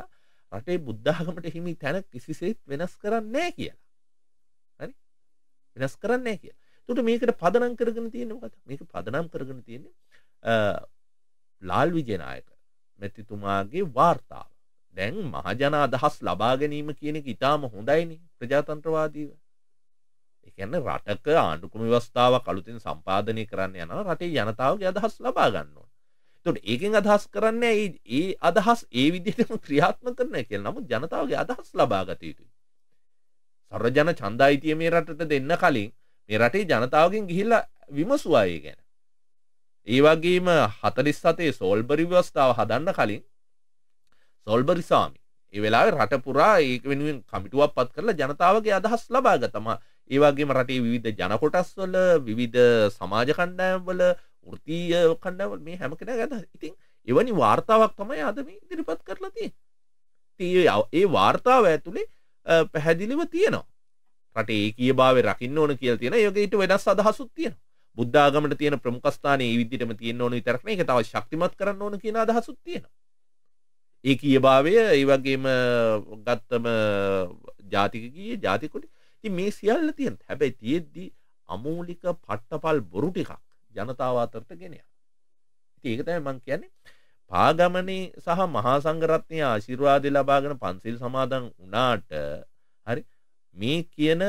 රටේ බුද්ධ ආගමට හිමි තැන කිසිසේත් වෙනස් කරන්නේ නැහැ කියලා. හරි? වෙනස් කරන්නේ නැහැ කියලා. ඒකට මේකට පදනම් කරගෙන තියෙන්නේ මොකද? මේක පදනම් කරගෙන තියෙන්නේ ලාල් විජේනායක මෙතිතුමාගේ වාර්තාව. දැන් මහජන අදහස් ලබා ගැනීම කියන එක ඉතාම හොඳයිනේ ප්‍රජාතන්ත්‍රවාදීව. ඒ කියන්නේ රටක ආණ්ඩුක්‍රම ව්‍යවස්ථාවක් අලුතෙන් සම්පාදනය කරන්න යනවා රටේ ජනතාවගේ අදහස් ලබා ගන්න ඕන. ඒකට ඒකෙන් අදහස් කරන්නේ ඒ ඒ අදහස් ඒ විදිහටම ක්‍රියාත්මක කරන්න කියලා. නමුත් ජනතාවගේ අදහස් ලබා ගත යුතුයි. සර්වජන ඡන්දායිතිය මේ රටට දෙන්න කලින් මේ රටේ ජනතාවගෙන් ගිහිල්ලා විමසුවා ඒ ගැන. ඒ වගේම හතළිස් හතේ සෝල්බරි ව්‍යවස්ථාව හදන්න කලින් සෝල්බරි සාමි ඒ වෙලාවේ රට පුරා ඒක වෙනුවෙන් කමිටුවක් පත් කරලා ජනතාවගේ අදහස් ලබා ගත්තා. ඒ වගේම රටේ විවිධ ජන කොටස් වල විවිධ සමාජ කණ්ඩායම් වල වෘත්තීය කණ්ඩායම් වල මේ හැම කෙනාගේ අදහස්. ඉතින් එවැනි වාර්තාවක් තමයි අද මේ ඉදිරිපත් කරලා තියෙන්නේ. ඒ වාර්තාව ඇතුලේ පැහැදිලිව තියෙනවා. රටේ ඒකීයභාවය රකින්න ඕන කියලා තියෙනවා. ඒකේ ඊට වෙනස් අදහසුත් තියෙනවා. බුද්ධ ආගමට තියෙන ප්‍රමුඛ ස්ථානයේ මේ විදිහටම තියෙන්න ඕන විතරක් නෙවෙයි. ඒක තව ශක්තිමත් කරන්න ඕන කියන අදහසුත් තියෙනවා. ඒකීයභාවය ඒ වගේම ගත්තම ජාතික ගීය ජාතික කොට ඉතින් මේ සියල්ල තියෙන. හැබැයි තියෙද්දි අමූලික පට්ටපල් බොරු ටිකක් ජනතාව අතරට ගෙන යනවා. ඉතින් ඒක තමයි මම කියන්නේ පාගමනේ සහ මහා සංඝරත්නයේ ආශිර්වාද ලබාගෙන පන්සිල් සමාදන් වුණාට හරි මේ කියන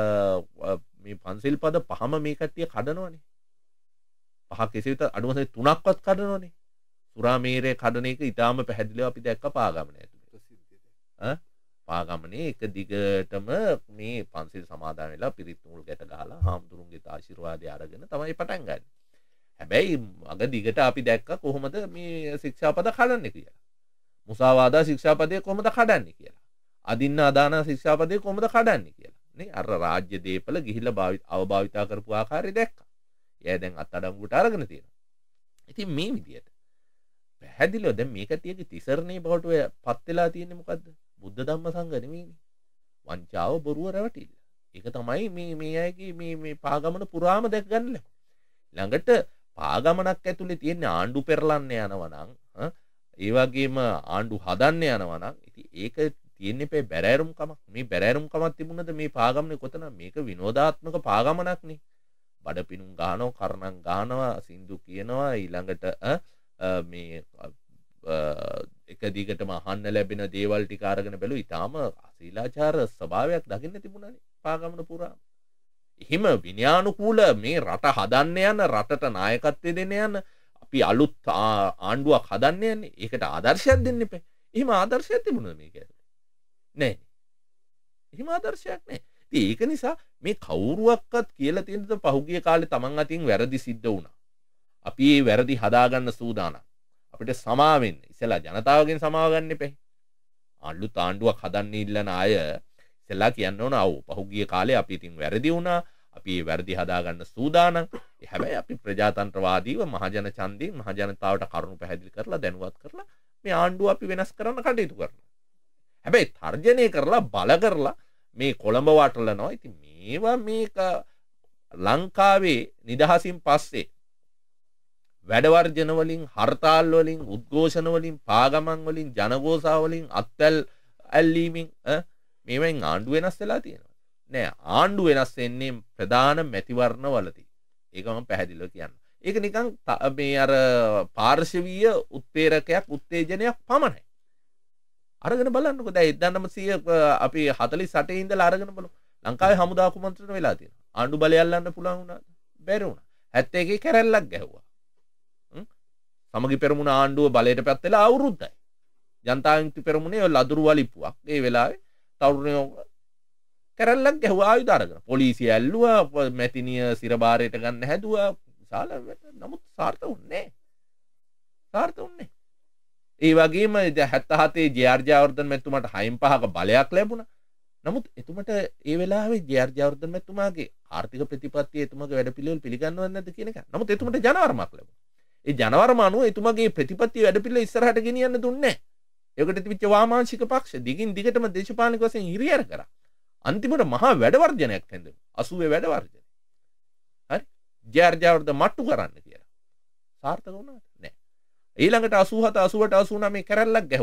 මේ පන්සිල් පද පහම මේ කට්ටිය කඩනවනේ. පහ කෙසේ වෙතත් අඩුම වශයෙන් තුනක්වත් කඩනවනේ. සුරාමේරය කඩන එක ඉතාම පැහැදිලිව අපි දැක්ක පාගමන ඇතුලේ. පාගමනේ එක දිගටම මේ පන්සිල් සමාදන් වෙලා පිරිත් නූල් ගැට ගහලා හාමුදුරුන්ගේ ආශිර්වාදය අරගෙන තමයි පටන් ගන්නේ. හැබැයි අග දිගට අපි දැක්ක කොහොමද මේ ශික්ෂාපද කඩන්නේ කියලා. මුසාවාදා ශික්ෂාපදය කොහොමද කඩන්නේ කියලා. අදින්න අදාන ශික්ෂාපදය කොහොමද කඩන්නේ කියලා. නේ අර රාජ්‍ය දීපල ගිහිල්ලා භාවිත අවභාවිතා කරපු ආකාරය දැක්කා. එයා දැන් අත්අඩංගුවට අරගෙන තියෙනවා. ඉතින් මේ විදියට පැහැදිලිව දැන් මේ කටියගේ තිසරණේ බවට ඔය පත් වෙලා තියෙන්නේ මොකද්ද? බුද්ධ ධම්ම සංඝ නෙමෙයිනේ. වංචාව බොරුව රැවටිල්ල. ඒක තමයි මේ මේ අයගේ මේ මේ පාගමන පුරාම දැක ගන්න ලැබෙන්නේ. ළඟට පාගමනක් ඇතුලේ තියෙන ආණ්ඩු පෙරලන්න යනවා නම් ඒ වගේම ආණ්ඩු හදන්න යනවා නම් ඉතින් ඒක තියෙන්නේ පේ බැරෑරුම්කමක්. මේ බැරෑරුම්කමක් තිබුණද මේ පාගමනේ කොතන මේක විනෝදාත්මක පාගමනක් නේ. බඩපිනුම් ගහනවා, කරණම් ගහනවා, සින්දු කියනවා ඊළඟට මේ එක දිගටම අහන්න ලැබෙන දේවල් ටික අරගෙන බැලුවා. ඊටාම අශීලාචාර ස්වභාවයක් දකින්න තිබුණානේ පාගමන පුරා. එහෙම විනයානුකූල මේ රට හදන්න යන රටට නායකත්වය දෙන්න යන අපි අලුත් ආණ්ඩුවක් හදන්න යන්නේ. ඒකට ආදර්ශයක් දෙන්න එපා. එහෙම ආදර්ශයක් තිබුණා මේක ඇතුලේ. නෑ. එහෙම ආදර්ශයක් නෑ. ඉතින් ඒක නිසා මේ කවුරුවක්වත් කියලා තියෙනද පහුගිය කාලේ Taman අතින් වැරදි සිද්ධ වුණා. අපි මේ වැරදි හදාගන්න සූදානම්. අපිට සමා වෙන්න. ඉතලා ජනතාවගෙන් සමාව ගන්න එපා. අලුත් ආණ්ඩුවක් හදන්න ඉල්ලන අය ඉතලා කියන්න ඕන ආව් පහුගිය කාලේ අපි ඉතින් වැරදි වුණා. අපි මේ වැරදි හදාගන්න සූදානම්. හැබැයි අපි ප්‍රජාතන්ත්‍රවාදීව මහජන ඡන්දයෙන් මහජනතාවට කරුණු පැහැදිලි කරලා දැනුවත් කරලා මේ ආණ්ඩුව අපි වෙනස් කරන්න කටයුතු කරනවා. හැබැයි තර්ජනය කරලා බල කරලා මේ කොළඹ වටලනවා. ඉතින් මේවා මේක ලංකාවේ නිදහසින් පස්සේ වැඩවර්ජන වලින් හර්තාල් වලින් උද්ඝෝෂණ වලින් පාගමන් වලින් ජනගෝසා වලින් අත්වැල් ඇල්ලීමෙන් මේවෙන් ආණ්ඩු වෙනස් වෙලා තියෙනවා. නෑ ආණ්ඩු වෙනස් වෙන්නේ ප්‍රධාන මැතිවරණ වලදී. ඒක මම පැහැදිලිව කියන්න. ඒක නිකන් මේ අර පාර්ශවීය උත්තේජකයක් උත්තේජනයක් පමණයි. අරගෙන බලන්නකො දැන් එක්දාස් නවසිය අපි හතළිස් අටේ ඉඳලා අරගෙන බලමු. ලංකාවේ හමුදා කුමන්ත්‍රණ වෙලා තියෙනවා. ආණ්ඩු බලය අල්ලන්න පුළුවන් වුණාද? බැරි වුණා. හැත්තෑ එකේ කැරැල්ලක් ගැහුවා. සමගි පෙරමුණ ආණ්ඩුව බලයට පැත් වෙලා අවුරුද්දයි. ජනතා විමුක්ති පෙරමුණේ ලදරු වලිප්පුවක්. ඒ වෙලාවේ තරුණයෝ කැරැල්ලක් ගැහුවා ආයුධ අරගෙන. පොලිසිය ඇල්ලුවා, මැතිනිය සිරබාරයට ගන්න හැදුවා. විශාල නමුත් සාර්ථක වුණේ නැහැ. සාර්ථක වුණේ නැහැ. ඒ වගේම හැත්තෑ හතේ ජේ.ආර්. ජයවර්ධන මැතිතුමාට හයින් පහක බලයක් ලැබුණා. නමුත් එතුමට ඒ වෙලාවේ ජේ.ආර්. ජයවර්ධන මැතිතුමාගේ ආර්ථික ප්‍රතිපත්තිය එතුමාගේ වැඩපිළිවෙල පිළිගන්නවද නැද්ද කියන එක. නමුත් එතුමට ජනවරමක් ලැබුණා. ඒ ජනවරම අනුව එතුමාගේ ප්‍රතිපත්තිය වැඩපිළිවෙල ඉස්සරහට ගෙනියන්න දුන්නේ නැහැ. ඒකට තිබිච්ච වාමාංශික පක්ෂ දිගින් දිගටම දේශපාලනික වශයෙන් හිරිහැර කරා. අන්තිමට මහා වැඩවර්ජනයක් හැදෙනවා. අසූවේ වැඩවර්ජනය. හරි? ජේ.ආර්. ජයවර්ධන මට්ටු කරන්න කියලා. සාර්ථක වුණාද? නැහැ. ඊළඟට අසූ හත අසූ අට අසූ නවය කැරැල්ලක් ගැහුවා.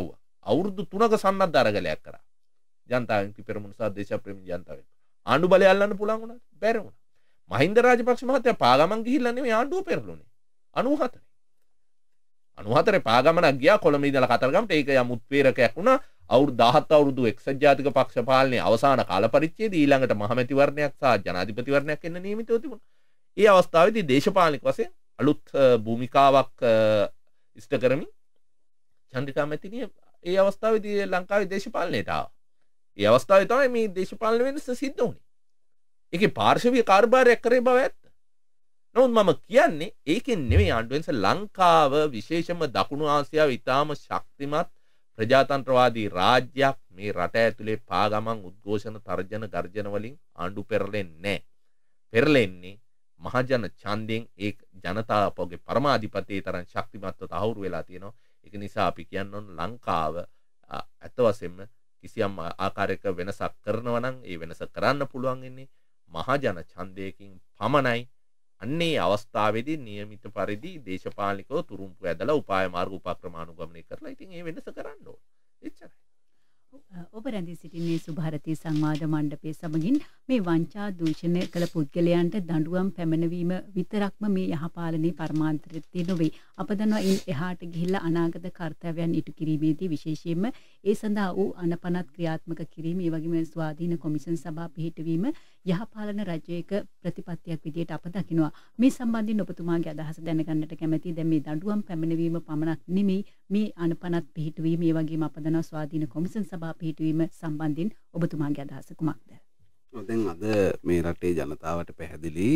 අවුරුදු තුනක සන්නද්ධ අරගලයක් කරා. ජනතාවෙන් පෙරමුණ සහ දේශප්‍රේමී ජනතාවෙන්. ආණ්ඩු බලය අල්ලන්න පුළුවන් වුණා. බැරි වුණා. මහින්ද රාජපක්ෂ මහත්තයා පාගමන් ගිහිල්ලා නෙමෙයි ආණ්ඩුව පෙරළුනේ. අනූහතරේ. අනූහතරේ පාගමනක් ගියා කොළඹ ඉඳලා කතරගමට. ඒක යම් උත්ප්‍රේරකයක් වුණා. අවුරුදු දහහත් අවුරුදු එක්සත් ජාතික පක්ෂ පාලනයේ අවසාන කාල පරිච්ඡේදයේ ඊළඟට මහමැතිවරණයක් සහ ජනාධිපතිවරණයක් එන්න නියමිතව තිබුණා. ඒ අවස්ථාවේදී දේශපාලනික වශයෙන් අලුත් භූමිකාවක් ඉෂ්ට කරමින් චන්ද්‍රිකා මැතිණිය ඒ අවස්ථාවේදී ලංකාවේ දේශපාලනයට ආවා. ඒ අවස්ථාවේ තමයි මේ දේශපාලන වෙනස සිද්ධ වුණේ. ඒකේ පාර්ශවීය කාර්යභාරයක් කරේ බව ඇත්ත. නමුත් මම කියන්නේ ඒකෙන් නෙවෙයි ආණ්ඩුවෙන්ස ලංකාව විශේෂම දකුණු ආසියාවේ ඉතාම ශක්තිමත් ප්‍රජාතන්ත්‍රවාදී රාජ්‍යයක් මේ රට ඇතුලේ පාගමන් උද්ඝෝෂණ තර්ජන ගර්ජන වලින් ආණ්ඩු පෙරලෙන්නේ නැහැ. පෙරලෙන්නේ මහජන ඡන්දයෙන් ඒ ජනතාවගේ පරමාධිපතියේ තරම් ශක්තිමත්ව තහවුරු වෙලා තියෙනවා. ඒක නිසා අපි කියන්නේ ලංකාව ඇත්ත වශයෙන්ම කිසියම් ආකාරයක වෙනසක් කරනවා නම් ඒ වෙනස කරන්න පුළුවන් ඉන්නේ මහජන ඡන්දයකින් පමණයි. අන්නේ අවස්ථාවේදී નિયમિત පරිදි දේශපාලනිකව තුරුම්පු ඇදලා උපාය මාර්ග උපක්‍රම අනුගමනය කරලා ඉතින් ඒ වෙනස කරන්න ඕන. එච්චරයි. ඔබ රැඳී සිටින්නේ සුභාරතී සංවාද මණ්ඩපයේ සමගින් මේ වංචා දූෂණය කළ පුද්ගලයන්ට දඬුවම් පැමිණවීම විතරක්ම මේ යහපාලනයේ පරමාන්තරය නොවේ. අප දන්නවා ඉන් එහාට ගිහිල්ලා අනාගත කර්තව්‍යයන් ඉටු කිරීමේදී විශේෂයෙන්ම ඒ සඳහා වූ අනපනත් ක්‍රියාත්මක කිරීම, ඒ වගේම ස්වාධීන කොමිෂන් සභා පිහිටවීම යහපාලන රජයක ප්‍රතිපත්තියක් විදිහට අප දකිනවා. මේ සම්බන්ධයෙන් ඔබතුමාගේ අදහස දැනගන්නට කැමැතියි. දැන් මේ දඬුවම් පැමිණවීම පමණක් නෙමෙයි මේ අනපනත් පිහිටවීම, ඒ වගේම අප දන්නවා ස්වාධීන කොමිෂන් සභා පිහිටවීම සම්බන්ධයෙන් ඔබතුමාගේ අදහස කුමක්ද? දැන් අද මේ රටේ ජනතාවට පැහැදිලි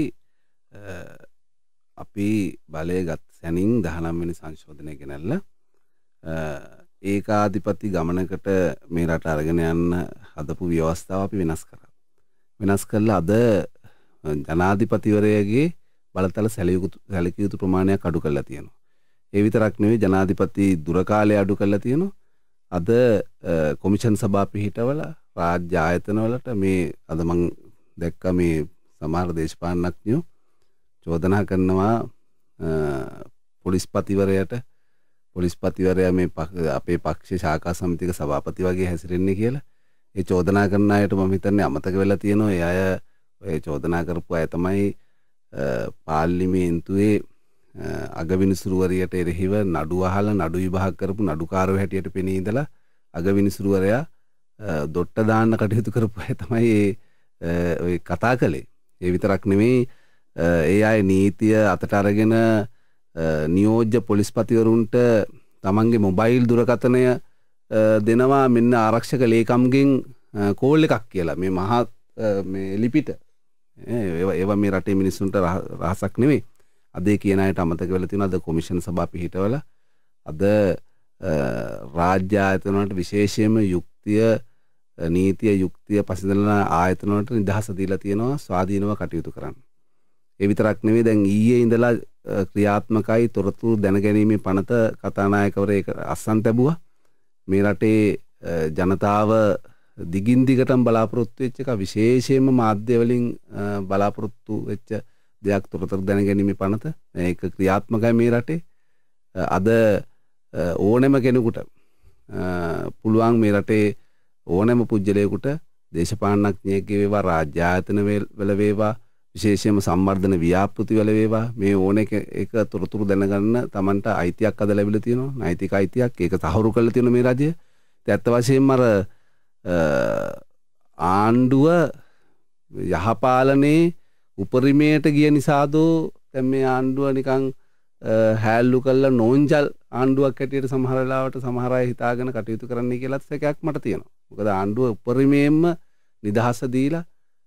අපි බලය ගත් සැනින් දහනවය වෙනි සංශෝධනය ගෙනල්ලා ඒකාධිපති ගමනකට මේ රට අරගෙන යන්න හදපු ව්‍යවස්ථාව අපි වෙනස් කරා. වෙනස් කළා අද ජනාධිපතිවරයාගේ බලතල සැලකිය යුතු ප්‍රමාණයක් අඩු කරලා තියෙනවා. ඒ විතරක් නෙවෙයි ජනාධිපති දුර කාලය අඩු කරලා තියෙනවා. අද කොමිෂන් සභා පිහිටවල රාජ්‍ය ආයතනවලට මේ අද මං දැක්ක මේ සමහර දේශපාලනඥයෝ චෝදනා කරනවා පොලිස්පතිවරයාට පොලිස්පතිවරයා මේ අපේ පක්ෂ ශාඛා සමිතික සභාපති වගේ හැසිරෙන්නේ කියලා. ඒ චෝදනා කරන අයට මම හිතන්නේ අමතක වෙලා තියෙනවා. ඒ අය ඔය චෝදනා කරපු අය තමයි පාර්ලිමේන්තුවේ අගවිනිසුරුවරියට එරෙහිව නඩු අහලා නඩු විභාග කරපු නඩුකාරයෝ හැටියට පෙනී ඉඳලා අගවිනිසුරුවරයා දොට්ට දාන්න කටයුතු කරපු අය තමයි ඔය කතා කළේ. ඒ විතරක් නෙමෙයි ඒ අය නීතිය අතට අරගෙන නියෝජ්‍ය පොලිස්පතිවරුන්ට තමන්ගේ මොබයිල් දුරකථනය දෙනවා මෙන්න ආරක්ෂක ලේකම්ගෙන් කෝල් එකක් කියලා. මේ මහත් මේ ලිපිට ඒවා මේ රටේ මිනිස්සුන්ට රහසක් නෙමෙයි. අද ඒ කියන අයට අමතක වෙලා තියෙනවා. අද කොමිෂන් සභා පිහිටවල අද රාජ්‍ය ආයතන වලට විශේෂයෙන්ම යුක්තිය නීතිය යුක්තිය පසඳන ආයතන වලට නිදහස දීලා තියෙනවා ස්වාධීනව කටයුතු කරන්න. ඒ විතරක් නෙවෙයි දැන් ඊයේ ඉඳලා ක්‍රියාත්මකයි තොරතුරු දැනගැනීමේ පනත කතානායකවරයා ඒක අස්සන් තැබුවා. මේ රටේ ජනතාව දිගින් දිගටම බලාපොරොත්තු වෙච්ච එක විශේෂයෙන්ම මාධ්‍ය වලින් බලාපොරොත්තු වෙච්ච දෙයක් තොරතුරු දැනගැනීමේ පනත මේක ක්‍රියාත්මකයි මේ රටේ. අද ඕනෑම කෙනෙකුට පුළුවන් මේ රටේ ඕනෑම පුජ්‍යලයකට දේශපාලනඥයෙක්ගේ වේවා රාජ්‍ය ආයතන වල වේවා විශේෂයෙන්ම සම්වර්ධන ව්‍යාපෘති වල වේවා මේ ඕන එක එක තොරතුරු දැනගන්න Tamanට අයිතියක් අද ලැබිලා තියෙනවා. නෛතික අයිතියක්. ඒක තහවුරු කරලා තියෙන මේ රජය. ඒත් ඇත්ත වශයෙන්ම අර ආණ්ඩුව යහපාලනයේ උපරිමයට ගිය නිසාදෝ දැන් මේ ආණ්ඩුව නිකන් හැල්ලු කළා නෝන්ජල් ආණ්ඩුවක් හැටියට සමහර වෙලාවට සමහර අය හිතාගෙන කටයුතු කරන්නයි කියලාත් සැකයක් මට තියෙනවා. මොකද ආණ්ඩුව උපරිමයෙන්ම නිදහස දීලා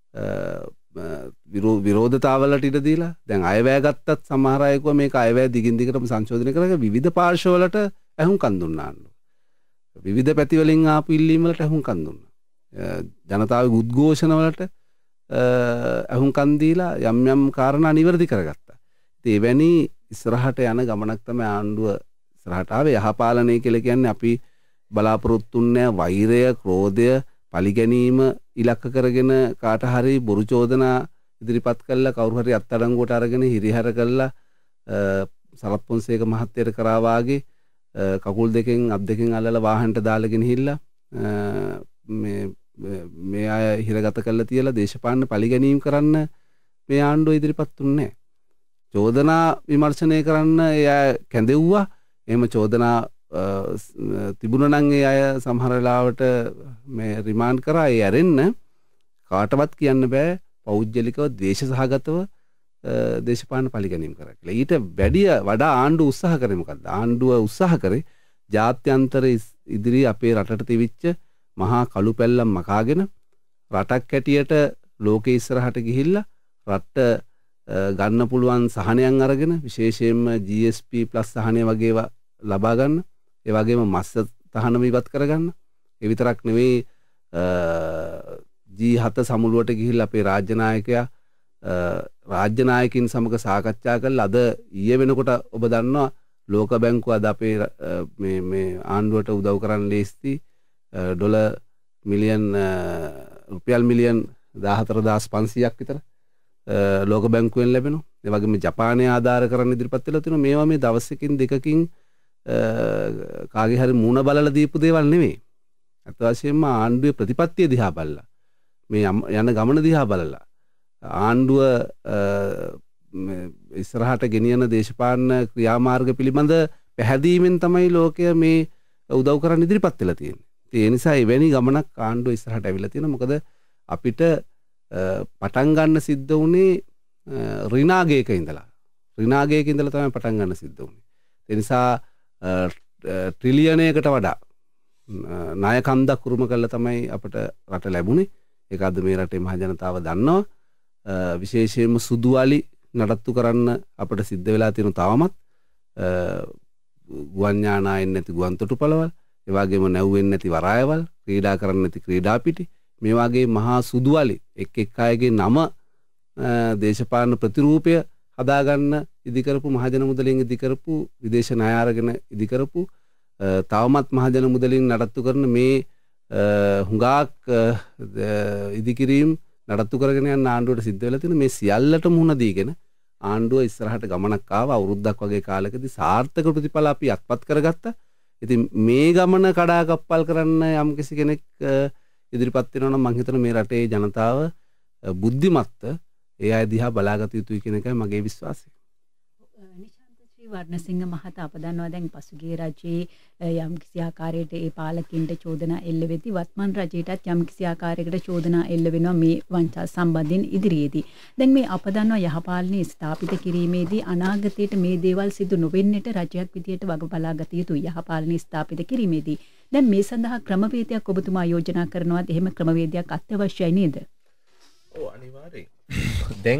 විරෝධතාවලට ඉඩ දීලා දැන් අයවැය ගත්තත් සමහර අය කිව්වා මේක අයවැය දිගින් දිගටම සංශෝධනය කරලා විවිධ පාර්ශවවලට ඇහුම්කන් දුන්නා ආණ්ඩුව. විවිධ පැති වලින් ආපු ඉල්ලීම් වලට ඇහුම්කන් දුන්නා. ජනතාවගේ උද්ඝෝෂණ වලට ඇහුම්කන් දීලා යම් යම් කාරණා නිවැරදි කරගත්තා. ඉතින් එවැනි ඉස්සරහට යන ගමනක් තමයි ආණ්ඩුව ඉස්සරහට ආවේ. යහපාලනය කියලා කියන්නේ අපි බලාපොරොත්තු වෙන්නේ වෛරය, ක්‍රෝධය, පලිගැනීම ඉලක්ක කරගෙන කාට හරි බොරු චෝදනා ඉදිරිපත් කළා කවුරු හරි අත්අඩංගුවට අරගෙන හිරිහැර කළා සරත් පොන්සේක මහත්තයට කරා වාගේ කකුල් දෙකෙන් අත් දෙකෙන් අල්ලලා වාහනට දාලා ගෙනහිල්ලා මේ මේ අය හිරගත කරලා තියලා දේශපාලන පරිගැනීම් කරන්න මේ ආණ්ඩුව ඉදිරිපත් වුණේ නැහැ. චෝදනා විමර්ශනය කරන්න එයා කැඳෙව්වා. එහෙම චෝදනා තිබුණා නම් ඒ අය සමහර වෙලාවට මේ රිමාන්ඩ් කරා. ඒ ඇරෙන්න කාටවත් කියන්න බෑ පෞද්ගලිකව ද්වේෂ සහගතව දේශපාලන පරිගැනීම් කරා කියලා. ඊට වැඩිය වඩා ආණ්ඩුව උත්සාහ කරේ මොකද්ද? ආණ්ඩුව උත්සාහ කරේ ජාත්‍යන්තර ඉදිරි අපේ රටට තිබිච්ච මහා කළු පැල්ලම් මකාගෙන රටක් හැටියට ලෝකෙ ඉස්සරහට ගිහිල්ලා රට ගන්න පුළුවන් සහනයන් අරගෙන විශේෂයෙන්ම ජී එස් පී ප්ලස් සහනය වගේ ඒවා ලබා ගන්න. ඒ වගේම මස් තහනම ඉවත් කරගන්න. ඒ විතරක් නෙවෙයි ජී හත සමුළුවට ගිහිල්ලා අපේ රාජ්‍ය නායකයා රාජ්‍ය නායකින් සමග සාකච්ඡා කළා. අද ඊයේ වෙනකොට ඔබ දන්නවා ලෝක බැංකුව අද අපේ මේ මේ ආණ්ඩුවට උදව් කරන්න ලේස්ති ඩොලර් මිලියන් රුපියල් මිලියන් දාහතර හදාස් පන්සීයක් විතර ලෝක බැංකුවෙන් ලැබෙනවා. ඒ වගේම ජපානය ආධාර කරන්න ඉදිරිපත් වෙලා තිනවා. මේවා මේ දවසකින් දෙකකින් කාගේ හරි මූණ බලලා දීපු දේවල් නෙමෙයි. අත් වශයෙන්ම ආණ්ඩුවේ ප්‍රතිපත්තිය දිහා බලලා මේ යන ගමන දිහා බලලා ආණ්ඩුව ඉස්සරහට ගෙනියන දේශපාලන ක්‍රියාමාර්ග පිළිබඳ පැහැදීමෙන් තමයි ලෝකය මේ උදව් කරන්න ඉදිරිපත් වෙලා තියෙන්නේ. ඒ නිසා එවැනි ගමනක් ආණ්ඩුව ඉස්සරහට ඇවිල්ලා තියෙනවා. මොකද අපිට පටන් ගන්න සිද්ධ වුණේ ඍණාගයක ඉඳලා. ඍණාගයක ඉඳලා තමයි පටන් ගන්න සිද්ධ වුණේ. ඒ නිසා ට්‍රිලියනයකට වඩා ණය කන්දක් උරුම කළා තමයි අපිට රට ලැබුණේ. ඒක අද මේ රටේ මහ ජනතාව දන්නවා. විශේෂයෙන්ම සුදුවලි නඩත්තු කරන්න අපිට සිද්ධ වෙලා තියෙන තාමත් ගුවන් යානායෙන් නැති ගුවන් තොටුපළවල්, ඒ වගේම නැව්වෙන් නැති වරායවල්, ක්‍රීඩා කරන්න නැති ක්‍රීඩා පිටි, මේ වගේ මහා සුදුවලි එක් එක් අයගේ නම දේශපාලන ප්‍රතිරූපය හදාගන්න ඉදිකරපු මහජන මුදලින් ඉදිකරපු විදේශ ණය අරගෙන ඉදිකරපු තවමත් මහජන මුදලින් නඩත්තු කරන මේ හුඟක් ඉදිකිරීම් නඩත්තු කරගෙන යන ආණ්ඩුවට සිද්ධ වෙලා තියෙන මේ සියල්ලට මුහුණ දීගෙන ආණ්ඩුව ඉස්සරහට ගමනක් ආවා. අවුරුද්දක් වගේ කාලයකදී සාර්ථක ප්‍රතිඵල අපි අත්පත් කරගත්තා. ඉතින් මේ ගමන කඩාකප්පල් කරන්න යම්කිසි කෙනෙක් ඉදිරිපත් වෙනවා නම් මම හිතනවා මේ රටේ ජනතාව බුද්ධිමත්ව ඒ අය දිහා බලාගත යුතුයි කියන එකයි මගේ විශ්වාසය. නිශාන්ත ශ්‍රී වර්ණසිංහ මහතා අප දන්නවා දැන් පසුගිය රජයේ යම් කිසි ආකාරයකට ඒ පාලකින්ට චෝදනා එල්ල වෙති. වත්මන් රජයටත් යම් කිසි ආකාරයකට චෝදනා එල්ල වෙනවා මේ වංචා සම්බන්ධයෙන් ඉදිරියේදී. දැන් මේ අප දන්නවා යහපාලනය ස්ථාපිත කිරීමේදී අනාගතයට මේ දේවල් සිදු නොවෙන්නට රජයක් විදියට වග බලාගත යුතුයි යහපාලනය ස්ථාපිත කිරීමේදී. දැන් මේ සඳහා ක්‍රමවේදයක් ඔබතුමා යෝජනා කරනවාද? එහෙම ක්‍රමවේදයක් අත්‍යවශ්‍යයි නේද? ඔව් අනිවාර්යයෙන්. දැන්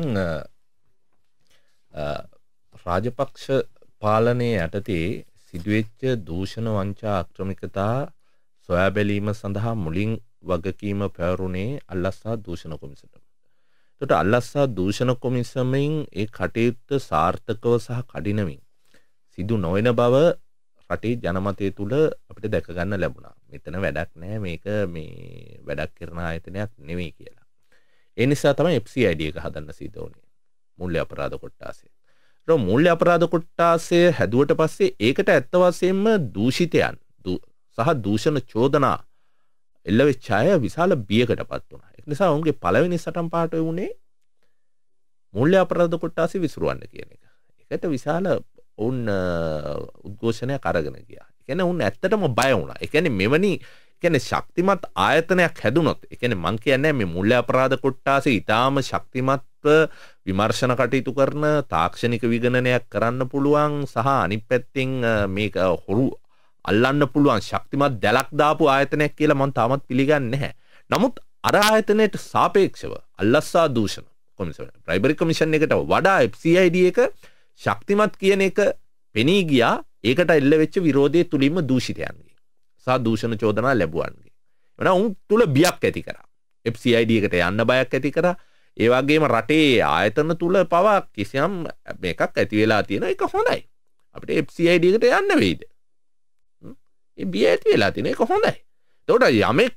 රාජපක්ෂ පාලනයේ යටතේ සිදුවෙච්ච දූෂණ වංචා අක්‍රමිකතා සොයා බැලීම සඳහා මුලින් වගකීම පැවරුනේ අල්ලස්සා දූෂණ කොමිසමට. එතකොට අල්ලස්සා දූෂණ කොමිසමෙන් ඒ කටයුත්ත සාර්ථකව සහ කඩිනමින් සිදු නොවන බව රටේ ජනමතය තුළ අපිට දැක ගන්න ලැබුණා. මෙතන වැඩක් නැහැ, මේක මේ වැඩක් කරන ආයතනයක් නෙවෙයි කියලා. ඒ නිසා තමයි එෆ් සී ආයි ඩී එක හදන්න සිද්ධ වුණේ. මූල්‍ය අපරාධ කොට්ටාසය. ඒක මූල්‍ය අපරාධ කොට්ටාසය හැදුවට පස්සේ ඒකට ඇත්ත වශයෙන්ම දූෂිතයන් සහ දූෂණ චෝදනා එල්ල වෙච්ච අය විශාල බියකටපත් වුණා. ඒ නිසා ඔවුන්ගේ පළවෙනි සටන් පාඨය වුණේ මූල්‍ය අපරාධ කොට්ටාසය විසුරවන්න කියන එක. ඒකට විශාල ඔවුන් උද්ඝෝෂණයක් අරගෙන ගියා. ඒ කියන්නේ ඔවුන් ඇත්තටම බය වුණා. ඒ කියන්නේ මෙවැනි කියන්නේ ශක්තිමත් ආයතනයක් හැදුනොත්, ඒ කියන්නේ මං කියන්නේ මේ මූල්‍ය අපරාධ කොට්ටාසය ඊටාම ශක්තිමත්ව විමර්ශන කටයුතු කරන තාක්ෂණික විගණනයක් කරන්න පුළුවන් සහ අනිත් පැත්තෙන් මේක හොරු අල්ලන්න පුළුවන් ශක්තිමත් දැලක් දාපු ආයතනයක් කියලා මම තාමත් පිළිගන්නේ නැහැ. නමුත් අර ආයතනයට සාපේක්ෂව අල්ලස්සා දූෂණ කොමිසම ප්‍රයිබරි කමිෂන් එකට වඩා එෆ් සී ආයි ඩී එක ශක්තිමත් කියන එක පෙනී ගියා. ඒකට එල්ල වෙච්ච විරෝධය තුලින්ම දූෂිතයන්ගේ සහ දූෂණ චෝදනා ලැබුවන්ගේ. එවන උන් තුල බියක් ඇති කරා. එෆ් සී ආයි ඩී එකට යන්න බයක් ඇති කරා. ඒ වගේම රටේ ආයතන තුල පවා කිසියම් මේකක් ඇති වෙලා තියෙන එක හොඳයි. අපිට එෆ් සී ආයි ඩී එකට යන්න වෙයිද? ඒ බිය ඇති වෙලා තියෙන එක හොඳයි. ඒකට යමෙක්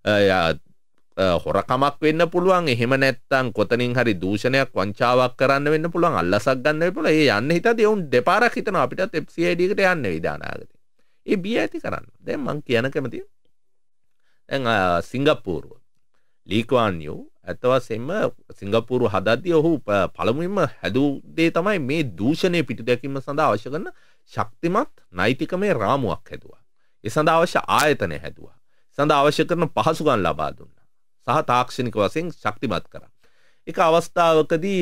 හොරකමක් වෙන්න පුළුවන්, එහෙම නැත්නම් කොතනින් හරි දූෂණයක් වංචාවක් කරන්න වෙන්න පුළුවන්, අල්ලසක් ගන්න වෙන්න පුළුවන්. ඒ යන්න හිතදී උන් දෙපාරක් හිතනවා අපිටත් එෆ් සී ආයි ඩී එකට යන්න වෙයිද අනාගතේ. ඒ බිය ඇති කරන්න. දැන් මං කියන කැමති දැන් සිංගප්පූරුව ලී කුවාන් යූ ඇත්ත වශයෙන්ම සිංගප්පූරුව හදද්දී ඔහු පළමුවෙන්ම හැදූ දේ තමයි මේ දූෂණය පිටුදැකීම සඳහා අවශ්‍ය කරන ශක්තිමත් නෛතිකමය රාමුවක් හැදුවා. ඒ සඳහා අවශ්‍ය ආයතන හැදුවා. සඳහා අවශ්‍ය කරන පහසුකම් ලබා දුන්නා. සහ තාක්ෂණික වශයෙන් ශක්තිමත් කරා. එක අවස්ථාවකදී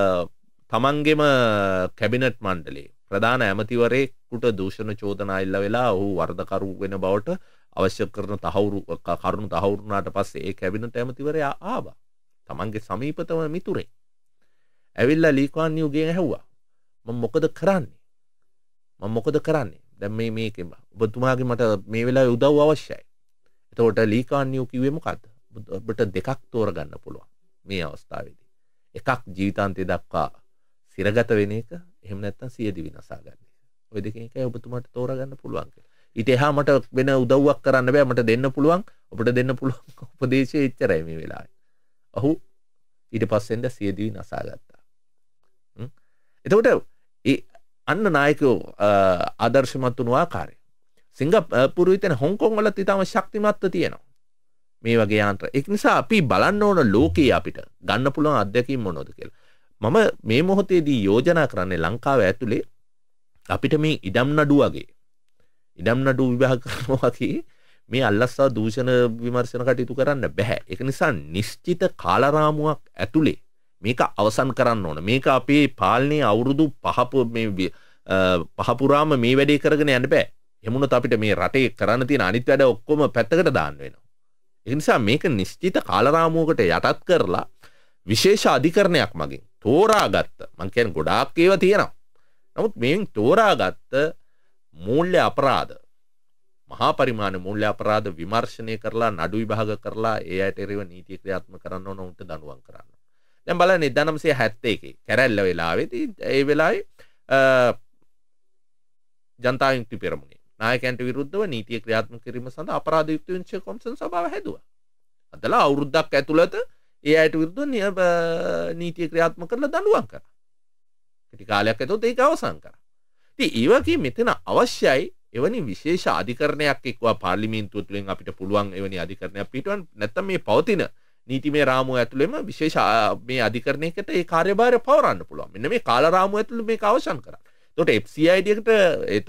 තමන්ගේම කැබිනට් මණ්ඩලයේ ප්‍රධාන ඇමතිවරයෙකුට දූෂණ චෝදනා ඉල්ල වෙලා ඔහු වරදකරු වෙන බවට අවශ්‍ය කරන තහවුරු කරුණු තහවුරු වුණාට පස්සේ ඒ කැබිනට් ඇමතිවරයා ආවා. තමන්ගේ සමීපතම මිතුරේ. ඇවිල්ලා ලී කුවාන් යූගෙන් ඇහුවා මම මොකද කරන්නේ? මම මොකද කරන්නේ? දැන් මේ මේක ඔබතුමාගේ මට මේ වෙලාවේ උදව් අවශ්‍යයි. එතකොට ලී කුවාන් යූ කිව්වේ මොකද්ද? ඔබට දෙකක් තෝරගන්න පුළුවන් මේ අවස්ථාවේදී. එකක් ජීවිතාන්තය දක්වා සිරගත වෙන එක, එහෙම නැත්නම් සියදිවි විනාශා ගන්න එක. ওই දෙකෙන් එකයි ඔබතුමාට තෝරගන්න පුළුවන් කියලා. ඊට එහා මට වෙන උදව්වක් කරන්න බෑ. මට දෙන්න පුළුවන්, ඔබට දෙන්න පුළුවන් උපදේශය එච්චරයි මේ වෙලාවේ. ඔහු ඊට පස්සෙන්ද සියදිවි විනාශා ගත්තා. හ්ම්. එතකොට ඒ අන්න නායකයෝ ආදර්ශමත් වුණු ආකාරය. සිංගප්පූරුවේ තියෙන හොංකොං වලත් ඊටම ශක්තිමත්ව තියෙනවා. මේ වගේ යන්ත්‍ර. ඒක නිසා අපි බලන්න ඕන ලෝකයේ අපිට ගන්න පුළුවන් අත්දැකීම් මොනවද කියලා. මම මේ මොහොතේදී යෝජනා කරන්නේ ලංකාව ඇතුලේ අපිට මේ ඉඩම් නඩු වගේ ඉඩම් නඩු විභාග කරනවා වගේ මේ අල්ලස්සා දූෂණ විමර්ශන කටයුතු කරන්න බෑ. ඒක නිසා නිශ්චිත කාලරාමුවක් ඇතුලේ මේක අවසන් කරන්න ඕන. මේක අපේ පාලනයේ අවුරුදු පහ මේ පහ පුරාම මේ වැඩේ කරගෙන යන්න බෑ. එමුණොත් අපිට මේ රටේ කරන්න තියෙන අනිත් වැඩ ඔක්කොම පැත්තකට දාන්න වෙනවා. ඒ නිසා මේක නිශ්චිත කාලරාමුවකට යටත් කරලා විශේෂ අධිකරණයක් මගින් තෝරාගත්ත, මං කියන්නේ ගොඩාක් ඒවා තියෙනවා. නමුත් මේන් තෝරාගත්ත මූල්‍ය අපරාධ, මහා පරිමාණ මූල්‍ය අපරාධ විමර්ශනය කරලා නඩු විභාග කරලා ඒ අයට එරෙහිව නීති ක්‍රියාත්මක කරන්න ඕන, උන්ට දඬුවම් කරන්න. දැන් බලන්න එක්දාස් නවසිය හැත්තෑ එකේ කැරැල්ල වෙලාවේදී ඒ වෙලාවේ ජනතා විමුක්ති පෙරමුණේ නායකයන්ට විරුද්ධව නීතිය ක්‍රියාත්මක කිරීම සඳහා අපරාධ යුක්ත විනිශ්චය කොමිෂන් සභාව හැදුවා. අදලා අවුරුද්දක් ඇතුළත ඒ අයට විරුද්ධව නීතිය ක්‍රියාත්මක කරලා දඬුවම් කරා. කෙටි කාලයක් ඇතුළත ඒක අවසන් කරා. ඉතින් ඒ වගේ මෙතන අවශ්‍යයි එවැනි විශේෂ අධිකරණයක් එක්වා පාර්ලිමේන්තුව තුළින් අපිට පුළුවන් එවැනි අධිකරණයක් පිටවන්න. නැත්නම් මේ පවතින නීතිමය රාමුව ඇතුළෙම විශේෂ මේ අධිකරණයකට ඒ කාර්යභාරය පවරන්න පුළුවන්. මෙන්න මේ කාල රාමුව ඇතුළේ මේක අවසන් කරා. එතකොට එෆ් සී ආයි ඩී එකට ඒත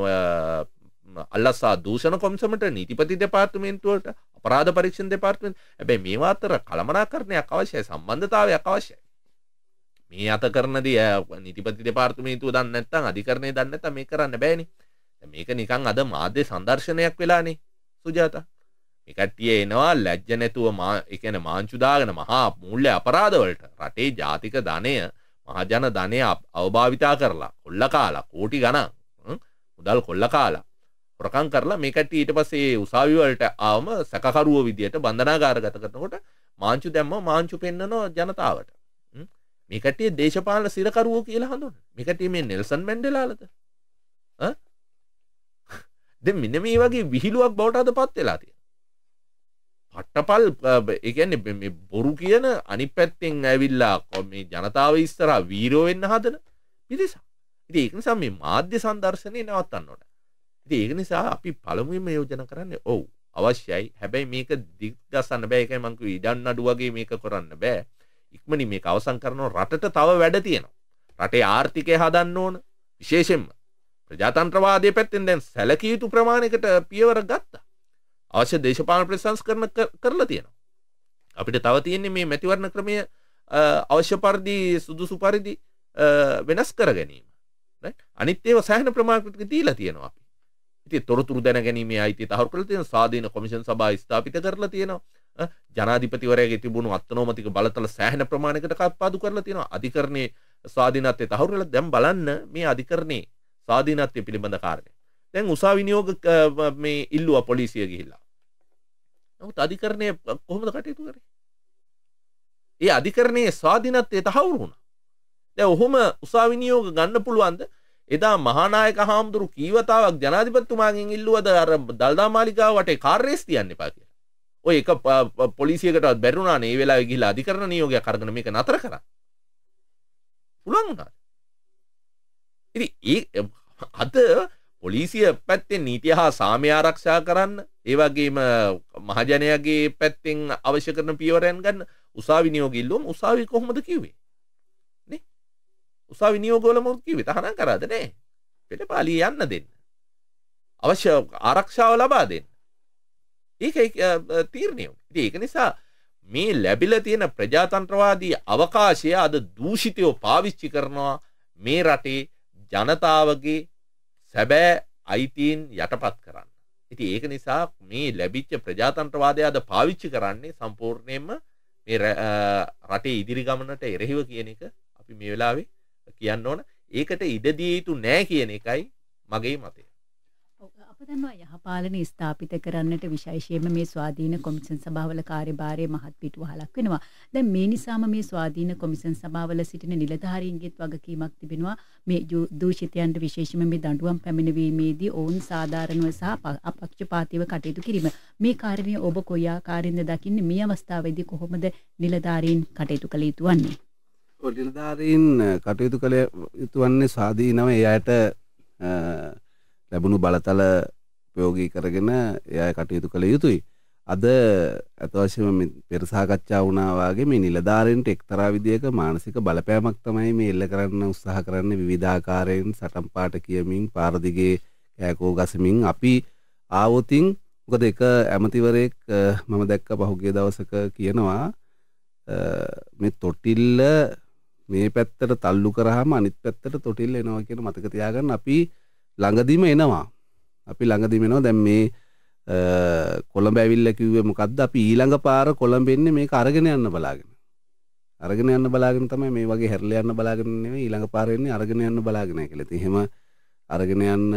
අල්ලස්සා දූෂණ කොමිසමට නීතිපති දෙපාර්තමේන්තුවට අපරාධ පරීක්ෂණ දෙපාර්තමේන්තුව හැබැයි මේවා අතර කළමනාකරණයක් අවශ්‍යයි, සම්බන්ධතාවයක් අවශ්‍යයි. මේ අත කරනදී නීතිපති දෙපාර්තමේන්තුව දන්නේ නැත්නම් අධිකරණය දන්නේ නැත්නම් මේක කරන්න බෑනේ. දැන් මේක නිකන් අද මාධ්‍ය සංදර්ශනයක් වෙලානේ සුජාතා. මේ කට්ටිය එනවා ලැජ්ජ නැතුව මා ඒ කියන්නේ මාංචු දාගෙන මහා මූල්‍ය අපරාධ වලට රටේ ජාතික ධනය මහජන ධනය අවභාවිතා කරලා කොල්ල කාලා කෝටි ගණන් මුදල් කොල්ල කාලා හොරකම් කරලා මේ කට්ටිය ඊට පස්සේ උසාවි වලට ආවම සැකකරුවෝ විදියට බන්ධනාගාරගත කරනකොට මාංචු දැම්ම මාංචු පෙන්නනවා ජනතාවට. මේ කට්ටිය දේශපාලන සිරකරුවෝ කියලා හඳුන්වනවා. මේ කට්ටිය මේ නෙල්සන් මැන්ඩෙලාලද? ඈ? දැන් මෙන්න මේ වගේ විහිළුවක් බවට අදපත් වෙලා තියෙනවා. පට්ටපල් ඒ කියන්නේ මේ බොරු කියන අනිත් පැත්තෙන් ඇවිල්ලා මේ ජනතාව ඉස්සරහා වීරෝ වෙන්න හදන පිරිස. ඉතින් ඒක නිසා මේ මාධ්‍ය සංදර්ශනේ නවත්තන්න ඕන. ඉතින් ඒක නිසා අපි පළමුවෙන්ම යෝජනා කරන්නේ ඔව් අවශ්‍යයි. හැබැයි මේක දිග්ගසන්න බෑ. ඒකයි මම කිව්වේ ඉඩම් නඩු වගේ මේක කරන්න බෑ. ඉක්මනින් මේක අවසන් කරනවා. රටට තව වැඩ තියෙනවා. රටේ ආර්ථිකය හදන්න ඕන. විශේෂයෙන්ම ප්‍රජාතන්ත්‍රවාදයේ පැත්තෙන් දැන් සැලකිය යුතු ප්‍රමාණයකට පියවර ගත්තා. අවශ්‍ය දේශපාලන ප්‍රතිසංස්කරණ කරලා තියෙනවා. අපිට තව තියෙන්නේ මේ මැතිවරණ ක්‍රමය අවශ්‍ය පරිදි සුදුසු පරිදි වෙනස් කර ගැනීම. රයිට්? අනිත් ඒවා සෑහෙන ප්‍රමාණයකට දීලා තියෙනවා අපි. ඉතින් තොරතුරු දැන ගැනීමේ අයිතිය තහවුරු කරලා තියෙනවා. ස්වාධීන කොමිෂන් සභාව ස්ථාපිත කරලා තියෙනවා. ජනාධිපතිවරයාගේ තිබුණු අත්නෝමතික බලතල සෑහෙන ප්‍රමාණයකට කප්පාදු කරලා තියෙනවා. අධිකරණයේ ස්වාධීනත්වය තහවුරු කරලා දැන් බලන්න මේ අධිකරණයේ ස්වාධීනත්වය පිළිබඳ කාරණේ. දැන් උසා විනියෝග මේ ඉල්ලුවා පොලිසිය ගිහිල්ලා. නමුත් අධිකරණය කොහොමද කටයුතු කරේ? ඒ අධිකරණයේ ස්වාධීනත්වය තහවුරු වුණා. දැන් ඔහොම උසා විනියෝග ගන්න පුළුවන්ද? එදා මහානායක හාමුදුරු කීවතාවක් ජනාධිපතිතුමාගෙන් ඉල්ලුවද අර දල්දා මාලිගාව වටේ කාර් රේස් තියන්න එපා කියලා. ඔය එක පොලිසියකටවත් බැරිුණානේ මේ වෙලාවේ ගිහිල්ලා අධිකරණ නියෝගයක් අරගෙන මේක නතර කරා. පුළුවන් වුණා. ඉතින් ඒ අද පොලිසිය පැත්තෙන් නීතිය හා සාමය ආරක්ෂා කරන්න, ඒ වගේම මහජනයාගේ පැත්තෙන් අවශ්‍ය කරන පියවරයන් ගන්න උසාවි නියෝග ඉල්ලුවම උසාවි කොහොමද කිව්වේ? නේ? උසාවි නියෝගවල මොකද කිව්වේ? තහනම් කරාද නෑ? පෙළපාලිය යන්න දෙන්න. අවශ්‍ය ආරක්ෂාව ලබා දෙන්න. ඒකයි තීරණය. ඉතින් ඒක නිසා මේ ලැබිලා තියෙන ප්‍රජාතන්ත්‍රවාදී අවකාශය අද දූෂිතව පාවිච්චි කරනවා මේ රටේ ජනතාවගේ සැබෑ අයිතීන් යටපත් කරන්න. ඉතින් ඒක නිසා මේ ලැබිච්ච ප්‍රජාතන්ත්‍රවාදය අද පාවිච්චි කරන්නේ සම්පූර්ණයෙන්ම මේ රටේ ඉදිරි ගමනට එරෙහිව කියන එක අපි මේ වෙලාවේ කියන්න ඕන. ඒකට ඉඩ දිය යුතු නෑ කියන එකයි මගේ මතය. අප දන්නවා යහපාලනය ස්ථාපිත කරන්නට විශේෂයෙන්ම මේ ස්වාධීන කොමිෂන් සභාවල කාර්යභාරය මහත් පිටුවහලක් වෙනවා. දැන් මේ නිසාම මේ ස්වාධීන කොමිෂන් සභාවල සිටින නිලධාරීන්ගේත් වගකීමක් තිබෙනවා මේ දූෂිතයන්ට විශේෂයෙන්ම මේ දඬුවම් පැමිණීමේදී ඔවුන් සාධාරණව සහ අපක්ෂපාතීව කටයුතු කිරීම. මේ කාරණය ඔබ කොයි ආකාරයෙන්ද දකින්නේ? මේ අවස්ථාවේදී කොහොමද නිලධාරීන් කටයුතු කළ යුතු වන්නේ? ඔය නිලධාරීන් කටයුතු කළ යුතු වන්නේ ස්වාධීනව ඒ අයට ලැබුණු බලතල ප්‍රයෝගී කරගෙන එයා කටයුතු කළ යුතුයි. අද අතවශ්‍යම පෙර සාකච්ඡා වුණා වගේ මේ නිලධාරීන්ට එක්තරා විදියක මානසික බලපෑමක් තමයි මේ එල්ල කරන්න උත්සාහ කරන්නේ. විවිධාකාරයෙන් සටන් පාට කියමින් පාර දිගේ කෑකෝ ගසමින් අපි ආවොතින් මොකද එක ඇමතිවරයෙක් මම දැක්ක පහුගිය දවසක කියනවා මේ තොටිල්ල මේ පැත්තට තල්ලු කරාම අනිත් පැත්තට තොටිල්ල එනවා කියන මතක තියාගන්න. අපි ළඟදිම එනවා. අපි ළඟදිම එනවා. දැන් මේ කොළඹ ඇවිල්ලා කිව්වේ මොකද්ද? අපි ඊළඟ පාර කොළඹ එන්නේ මේක අරගෙන යන්න බලාගෙන. අරගෙන යන්න බලාගෙන තමයි මේ වගේ හැරලා යන්න බලාගෙන නෙවෙයි ඊළඟ පාර එන්නේ අරගෙන යන්න බලාගෙන කියලා. ඉතින් එහෙම අරගෙන යන්න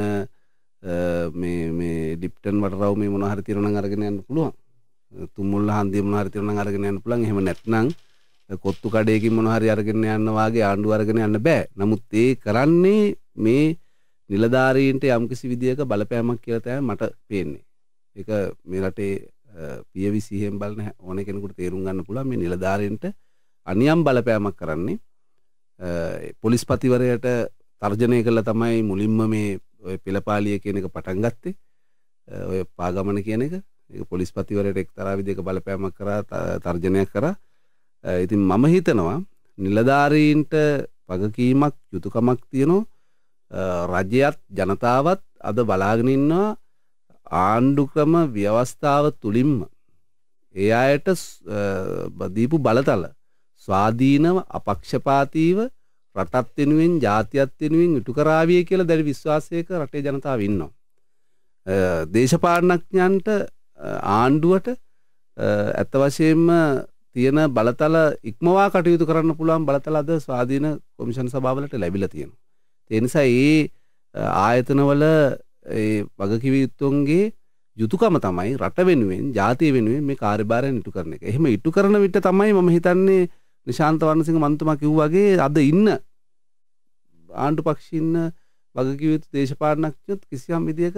මේ මේ ඩිප්ටන් වටරව් මේ මොනවා හරි තියනවා නම් අරගෙන යන්න පුළුවන්. තුමුල්ල හන්දිය මොනවා හරි තියනවා නම් අරගෙන යන්න පුළුවන්. එහෙම නැත්නම් කොත්තු කඩේකින් මොනවා හරි අරගෙන යන්න වාගේ ආණ්ඩුව අරගෙන යන්න බෑ. නමුත් ඒ කරන්නේ මේ නිලධාරීන්ට යම්කිසි විදියක බලපෑමක් කියලා තමයි මට පේන්නේ. ඒක මේ රටේ පියවි සිහියෙන් බලන ඕන කෙනෙකුට තේරුම් ගන්න පුළුවන් මේ නිලධාරීන්ට අනියම් බලපෑමක් කරන්නේ. පොලිස්පතිවරයට තර්ජනය කළා තමයි මුලින්ම මේ ඔය පෙළපාලිය කියන එක පටන් ගත්තේ. ඔය පාගමන කියන එක. ඒක පොලිස්පතිවරයට එක්තරා විදියක බලපෑමක් කරා තර්ජනයක් කරා. ඉතින් මම හිතනවා නිලධාරීන්ට වගකීමක් යුතුයකමක් තියෙනවා. රජයත් ජනතාවත් අද බලාගෙන ඉන්නවා ආණ්ඩුක්‍රම ව්‍යවස්ථාව තුලින්ම ඒ අයට දීපු බලතල ස්වාධීනව අපක්ෂපාතීව රටත් වෙනුවෙන් ජාතියත් වෙනුවෙන් ඉටු කරාවිය කියලා දැඩි විශ්වාසයක රටේ ජනතාව ඉන්නවා. දේශපාලනඥයන්ට ආණ්ඩුවට ඇත්ත වශයෙන්ම තියෙන බලතල ඉක්මවා කටයුතු කරන්න පුළුවන් බලතල අද ස්වාධීන කොමිෂන් සභාවලට ලැබිලා තියෙනවා. ඒ නිසා මේ ආයතනවල ඒ වගකීම්තුන්ගේ යුතුයකම තමයි රට වෙනුවෙන් ජාතිය වෙනුවෙන් මේ කාර්යභාරය ඉටු කරන එක. එහෙම ඉටු කරන විට තමයි මම හිතන්නේ නිශාන්ත වර්ණසිංහ මන්තුමා කිව්වා වගේ අද ඉන්න ආණ්ඩු පක්ෂ ඉන්න වගකීම් දේශපාලනඥයොත් කිසියම් විදියක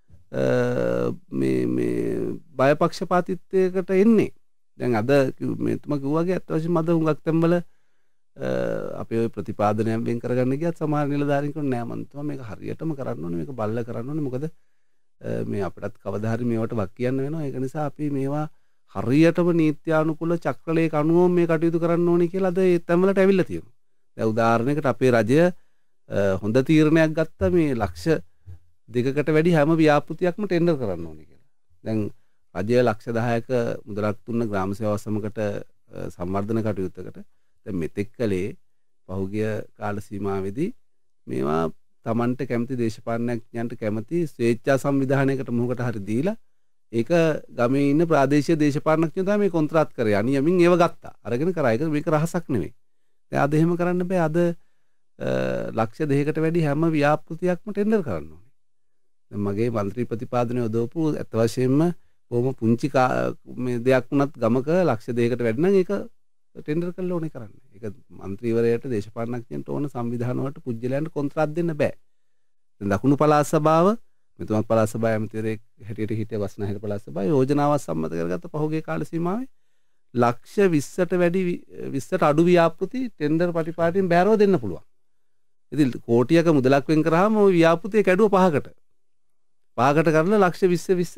මේ මේ බයපක්ෂපාතීත්වයකට එන්නේ. දැන් අද මේ තුමා කිව්වා වගේ අත් වශයෙන්ම අද හුඟක් තැන්වල අපේ ඔය ප්‍රතිපාදනයෙන් වෙන් කරගන්න ගියත් සමහර නිලධාරීන් කියනවා නෑ මන්තුමා මේක හරියටම කරන්න ඕනේ මේක බල්ල කරන්න ඕනේ මොකද මේ අපිටත් කවදා හරි මේවට වක් කියන්න වෙනවා ඒක නිසා අපි මේවා හරියටම නීත්‍යානුකූල චක්‍රලයක අනුව මේ කටයුතු කරන්න ඕනේ කියලා අද ඒ තැන්වලට ඇවිල්ලා තියෙනවා. දැන් උදාහරණයකට අපේ රජය හොඳ තීරණයක් ගත්තා මේ ලක්ෂ දෙකකට වැඩි හැම ව්‍යාපෘතියක්ම ටෙන්ඩර් කරන්න ඕනේ කියලා. දැන් රජය ලක්ෂ දහයක මුදලක් දුන්න ග්‍රාම සේවා සමකට සංවර්ධන කටයුත්තකට දැන් මෙතෙක් කලේ පහුගිය කාල සීමාවේදී මේවා Tamanට කැමති දේශපාලනඥයන්ට කැමති ස්වේච්ඡා සංවිධානයකට මොහොකට හරි දීලා ඒක ගමේ ඉන්න ප්‍රාදේශීය දේශපාලනඥයෝ තමයි මේ කොන්ත්‍රාත් කරේ. අනියමින් ඒව ගත්තා. අරගෙන කරා. ඒක මේක රහසක් නෙවෙයි. දැන් අද එහෙම කරන්න බෑ. අද ලක්ෂ දෙකකට වැඩි හැම ව්‍යාපෘතියක්ම ටෙන්ඩර් කරන්න ඕනේ. දැන් මගේ മന്ത്രി ප්‍රතිපාදනය යොදවපු අත වශයෙන්ම බොහොම පුංචි මේ දෙයක් වුණත් ගමක ලක්ෂ දෙකකට වැඩි නම් ඒක ටෙන්ඩර් කරලා ඕනේ කරන්න. ඒක മന്ത്രിවරයාට දේශපාලනඥයන්ට ඕන සංවිධාන වලට පුජ්‍යලයන්ට කොන්ත්‍රාත් දෙන්න බෑ. දැන් දකුණු පළාත් සභාව මෙතුමත් පළාත් සභාවේ ඇමතිවරයෙක් හැටියට හිටිය බස්නාහිර පළාත් සභාවේ යෝජනාවක් සම්මත කරගත්ත පහුගිය කාල සීමාවේ ලක්ෂ විස්සට වැඩි විස්සට අඩු ව්‍යාපෘති ටෙන්ඩර් පටිපාටියෙන් බෑරව දෙන්න පුළුවන්. ඉතින් කෝටියක මුදලක් වෙන් කරාම ওই ව්‍යාපෘතිය කැඩුව පහකට. පාගට කරලා ලක්ෂ විස්ස විස්ස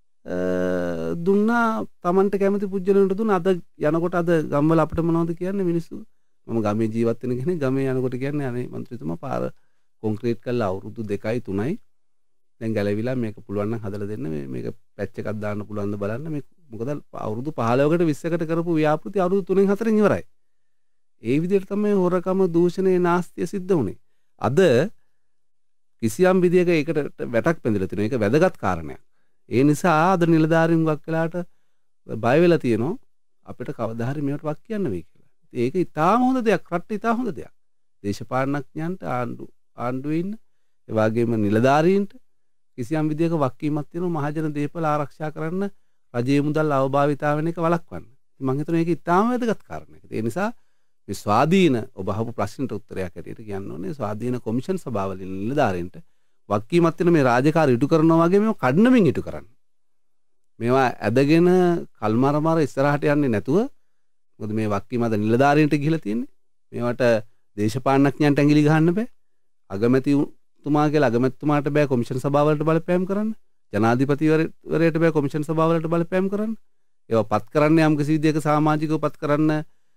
දුන්නා තමන්ට කැමති පුද්ගලයන්ට දුන්න. අද යනකොට අද ගම්වල අපිට මොනවද කියන්නේ මිනිස්සු? මම ගමේ ජීවත් වෙන කෙනෙක්. ගමේ යනකොට කියන්නේ අනේ මන්ත්‍රීතුමා පාර කොන්ක්‍රීට් කරලා අවුරුදු දෙකයි තුනයි දැන් ගැලවිලා මේක පුළුවන් නම් හදලා දෙන්න, මේ මේක පැච් එකක් දාන්න පුළුවන්ද බලන්න. මේ මොකද අවුරුදු පහළොවකට විස්සකට කරපු ව්‍යාපෘති අවුරුදු තුනෙන් හතරෙන් ඉවරයි. ඒ විදිහට තමයි හොරකම, දූෂණය, නාස්තිය සිද්ධ වුණේ. අද කිසියම් විදියක ඒකට වැටක් පැඳලා තියෙනවා. ඒක වැදගත් කාරණයක්. ඒ නිසා අද නිලධාරීන් වක් වෙලාට බය වෙලා තියෙනවා අපිට කවදා හරි මේවට වක් කියන්න වෙයි කියලා. ඒක ඉතාම හොඳ දෙයක්. රටට ඉතාම හොඳ දෙයක්. දේශපාලනඥයන්ට, ආණ්ඩු ආණ්ඩුවේ ඉන්න ඒ වගේම නිලධාරීන්ට කිසියම් විදියක වක්කීමක් තියෙනවා මහජන දේපල ආරක්ෂා කරන්න, රජයේ මුදල් අවභාවිතා වෙන එක වළක්වන්න. මම හිතනවා මේක ඉතාම වැදගත් කාරණයක්. ඒ නිසා මේ ස්වාධීන ඔබ අහපු ප්‍රශ්නට උත්තරයක් ඇටියට කියන්න ඕනේ ස්වාධීන කොමිෂන් සභාවලින් නිලධාරීන්ට වක්කීමක් තියෙන මේ රාජකාරී ඉටු කරනවා වගේ මේව කඩනමින් ඉටු කරන්න. මේවා ඇදගෙන කල්මාරමාර ඉස්සරහට යන්නේ නැතුව, මොකද මේ වක්කීම අද නිලධාරීන්ට ගිහිලා තියෙන්නේ. මේවට දේශපාලනඥයන්ට ඇඟිලි ගහන්න බෑ. අගමැතිතුමා කියලා අගමැතිතුමාට බෑ කොමිෂන් සභාවලට බලපෑම් කරන්න. ජනාධිපතිවරයට බෑ කොමිෂන් සභාවලට බලපෑම් කරන්න. ඒවා පත් කරන්න යම් කිසි විදියක සමාජිකව පත් කරන්න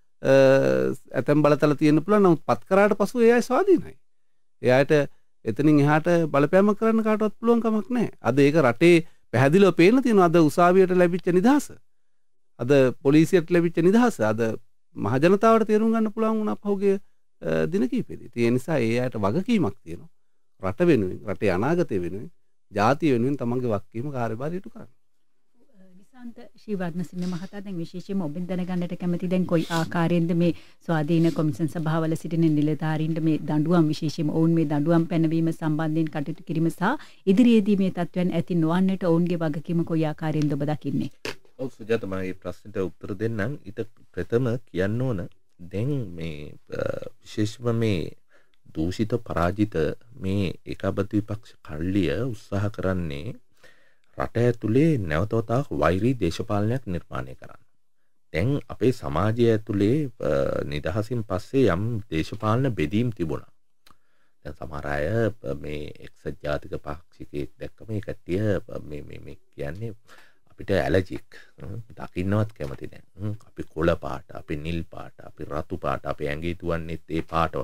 ඇතැම් බලතල තියෙන්න පුළුවන්. නමුත් පත් කරාට පසු ඒ අය ස්වාධීනයි. එයාට එතනින් එහාට බලපෑම කරන්න කාටවත් පුළුවන් කමක් නැහැ. අද ඒක රටේ පැහැදිලිව පේන්න තියෙනවා. අද උසාවියට ලැබිච්ච නිදහස, අද පොලිසියට ලැබිච්ච නිදහස, අද මහජනතාවට තේරුම් ගන්න පුළුවන් වුණා පහුගිය දින කිහිපෙදී. ඒ නිසා ඒ අයට වගකීමක් තියෙනවා. රට වෙනුවෙන්, රටේ අනාගතය වෙනුවෙන්, ජාතිය වෙනුවෙන් තමන්ගේ වගකීම කාර්යභාරය ඉටු කරන්න. නිසාන්ත ශ්‍රීවර්ණසිංහ මහතා දැන් විශේෂයෙන්ම ඔබෙන් දැනගන්නට කැමති දැන් කොයි ආකාරයෙන්ද මේ ස්වාධීන කොමිෂන් සභාවල සිටින නිලධාරීන්ට මේ දඬුවම්, විශේෂයෙන්ම ඔවුන් මේ දඬුවම් පැනවීම සම්බන්ධයෙන් කටයුතු කිරීම සහ ඉදිරියේදී මේ තත්ත්වයන් ඇති නොවන්නට ඔවුන්ගේ වගකීම කොයි ආකාරයෙන්ද ඔබ දකින්නේ? ඔව් සුජාත, මම මේ ප්‍රශ්නට උත්තර දෙන්නම්. ඊට ප්‍රථම කියන්න ඕන දැන් මේ විශේෂම මේ දූෂිත පරාජිත මේ ඒකාබද්ධ විපක්ෂ කල්ලිය උත්සාහ කරන්නේ රට ඇතුලේ නැවතවතාවක් වෛරී දේශපාලනයක් නිර්මාණය කරන්න. දැන් අපේ සමාජය ඇතුලේ නිදහසින් පස්සේ යම් දේශපාලන බෙදීම් තිබුණා. දැන් සමහර අය මේ එක්සත් ජාතික පාක්ෂිකයෙක් දැක්කම ඒ කට්ටිය මේ මේ මේ කියන්නේ අපිට ඇලර්ජික්, දකින්නවත් කැමති නැහැ. අපි කොළ පාට, අපි නිල් පාට, අපි රතු පාට, අපි ඇඟේ තුවන්නේත් ඒ පාටව.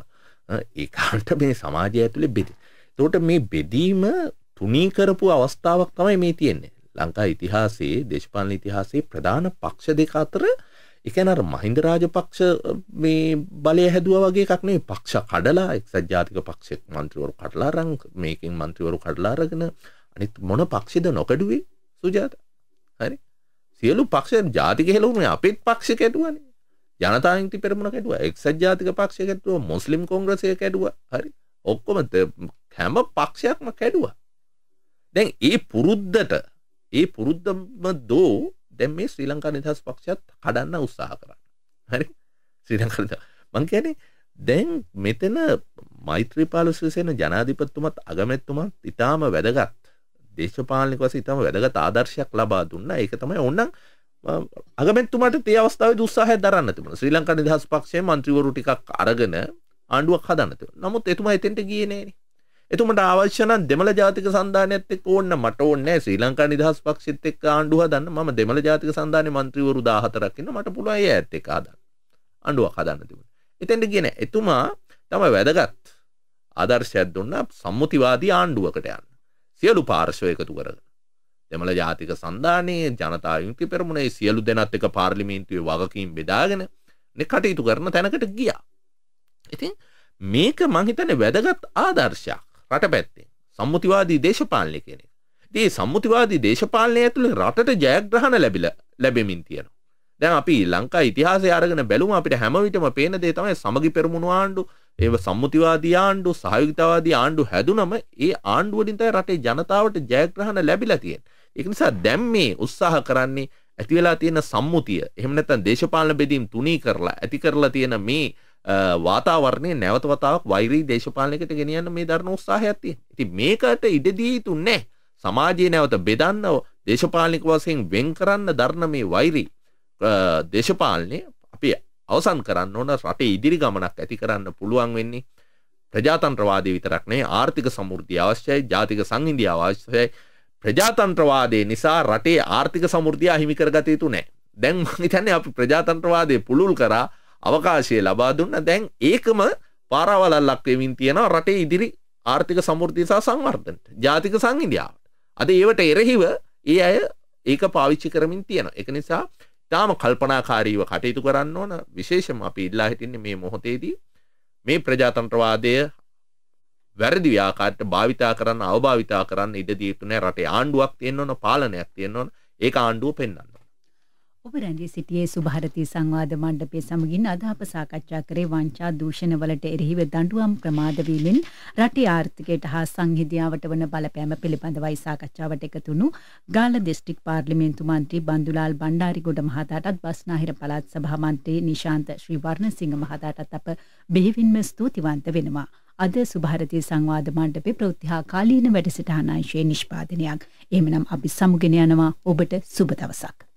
ඒකට මේ සමාජය ඇතුලේ බෙදී. ඒකට මේ බෙදීම තුනී කරපු අවස්ථාවක් තමයි මේ තියෙන්නේ. ලංකා ඉතිහාසයේ, දේශපාලන ඉතිහාසයේ ප්‍රධාන පක්ෂ දෙක අතර ඒ කියන්නේ අර මහින්ද රාජපක්ෂ මේ බලය හැදුවා වගේ එකක් නෙවෙයි. පක්ෂ කඩලා, එක්සත් ජාතික පක්ෂයේ മന്ത്രിවරු කඩලා අරන්, මේකෙන් മന്ത്രിවරු කඩලා අරගෙන අනිත් මොන පක්ෂෙද නොකඩුවේ සුජාත? හරි. සියලු පක්ෂ ජාතික හෙළුනේ අපේ පක්ෂ කැඩුවානේ. ජනතා විමුක්ති පෙරමුණ කැඩුවා, එක්සත් ජාතික පක්ෂය කැඩුවා, මුස්ලිම් කොංග්‍රසය කැඩුවා. හරි. ඔක්කොම හැම පක්ෂයක්ම කැඩුවා. දැන් ඒ පුරුද්දට ඒ පුරුද්දම දෝ දැන් මේ ශ්‍රී ලංකා නිදහස් පක්ෂයත් කඩන්න උත්සාහ කරනවා. හරි. ශ්‍රී ලංකා මං කියන්නේ දැන් මෙතන මෛත්‍රීපාල සිරිසේන ජනාධිපතිතුමත් අගමැතිතුමත් ඊටාම වැදගත් දේශපාලනික වශයෙන් ඊටාම වැදගත් ආදර්ශයක් ලබා දුන්නා. ඒක තමයි ඕනනම් අගමැතිතුමාට තේ අවස්ථාවේදී උත්සාහයක් දරන්න තිබුණා. ශ්‍රී ලංකා නිදහස් පක්ෂයේ മന്ത്രിවරු ටිකක් අරගෙන ආණ්ඩුවක් හදන්න තිබුණා. නමුත් එතුමා එතෙන්ට ගියේ නෑනේ. එතුමට අවශ්‍ය නම් දෙමළ ජාතික සන්ධානයත් එක්ක ඕන්න මට ඕනේ නැහැ ශ්‍රී ලංකා නිදහස් පක්ෂෙත් එක්ක ආණ්ඩුව හදන්න. මම දෙමළ ජාතික සන්ධානයේ മന്ത്രിවරු දාහතරක් ඉන්න මට පුළුවන් ඒ ඇත් එක්ක හදන්න. ආණ්ඩුවක් හදන්න තිබුණා. එතෙන්ට ගියේ නැහැ. එතුමා තමයි වැදගත් ආදර්ශයක් දුන්නා සම්මුතිවාදී ආණ්ඩුවකට යන්න. සියලු පාර්ශ්ව එකතු කරගෙන. දෙමළ ජාතික සන්ධානයේ, ජනතා විමුක්ති පෙරමුණේ සියලු දෙනාත් එක්ක පාර්ලිමේන්තුවේ වගකීම් බෙදාගෙන නේ කටයුතු කරන තැනකට ගියා. ඉතින් මේක මං හිතන්නේ වැදගත් ආදර්ශයක්. රට පැත්තෙන් සම්මුතිවාදී දේශපාලනය කියන එක. ඉතින් මේ සම්මුතිවාදී දේශපාලනය ඇතුලේ රටට ජයග්‍රහණ ලැබිලා ලැබෙමින් තියෙනවා. දැන් අපි ලංකා ඉතිහාසය අරගෙන බැලුම අපිට හැම විටම පේන දේ තමයි සමගි පෙරමුණු ආණ්ඩු, ඒව සම්මුතිවාදී ආණ්ඩු, සහයෝගිතාවාදී ආණ්ඩු හැදුනම ඒ ආණ්ඩු වලින් තමයි රටේ ජනතාවට ජයග්‍රහණ ලැබිලා තියෙන්නේ. ඒක නිසා දැන් මේ උත්සාහ කරන්නේ ඇති වෙලා තියෙන සම්මුතිය, එහෙම නැත්නම් දේශපාලන බෙදීම් තුනී කරලා ඇති කරලා තියෙන මේ වාතාවරණය නැවත වතාවක් වෛරී දේශපාලනයකට ගෙනියන්න මේ දරන උත්සාහයක් තියෙනවා. ඉතින් මේකට ඉඩ දී යුතු නැහැ. සමාජයේ නැවත බෙදන්න, දේශපාලනික වශයෙන් වෙන් කරන්න දරන මේ වෛරී දේශපාලනය අපි අවසන් කරන්න ඕන. රටේ ඉදිරි ගමනක් ඇති කරන්න පුළුවන් වෙන්නේ ප්‍රජාතන්ත්‍රවාදී විතරක් නෙවෙයි, ආර්ථික සමෘද්ධිය අවශ්‍යයි, ජාතික සංහිඳිය අවශ්‍යයි, ප්‍රජාතන්ත්‍රවාදය නිසා රටේ ආර්ථික සමෘද්ධිය හිමි කරගත යුතු නැහැ. දැන් මම හිතන්නේ අපි ප්‍රජාතන්ත්‍රවාදය පුළුල් කරා අවකාශය ලබා දුන්න. දැන් ඒකම පාරවලල්ලක් වෙමින් තියෙනවා රටේ ඉදිරි ආර්ථික සමෘද්ධිය සහ සංවර්ධනයට. ජාතික සංහිඳියාවට. අද ඒවට එරෙහිව ඒ අය ඒක පාවිච්චි කරමින් තියෙනවා. ඒක නිසා තාම කල්පනාකාරීව කටයුතු කරන්න ඕන. විශේෂයෙන්ම අපි ඉල්ලා හිටින්නේ මේ මොහොතේදී මේ ප්‍රජාතන්ත්‍රවාදය වැරදි ආකාරයට භාවිතා කරන්න අවභාවිතා කරන්න ඉඩ දී යුතු නැහැ. රටේ ආණ්ඩුවක් තියෙන්න ඕන, පාලනයක් තියෙන්න ඕන. ඒක ආණ්ඩුව පෙන්වන්න ඕන. ඔබ රැඳී සිටියේ සුභාරතී සංවාද මණ්ඩපයේ සමගින් අද අප සාකච්ඡා කරේ වංචා දූෂණ වලට එරෙහිව දඬුවම් ප්‍රමාද වීමෙන් රටේ ආර්ථිකයට හා සංහිඳියාවට වන බලපෑම පිළිබඳවයි සාකච්ඡාවට එකතුණු ගාල්ල දිස්ත්‍රික් පාර්ලිමේන්තු මන්ත්‍රී බන්දුලාල් බණ්ඩාරිගොඩ මහතාටත් බස්නාහිර පළාත් සභා මන්ත්‍රී නිශාන්ත ශ්‍රීවර්ණසිංහ මහතාටත් අප බෙහෙවින්ම ස්තුතිවන්ත වෙනවා. අද සුභාරතී සංවාද මණ්ඩපේ ප්‍රවෘත්ති කාලීන වැඩසටහන අංශයේ නිෂ්පාදනයක්. එහෙමනම් අපි සමුගෙන යනවා. ඔබට සුබ දවසක්.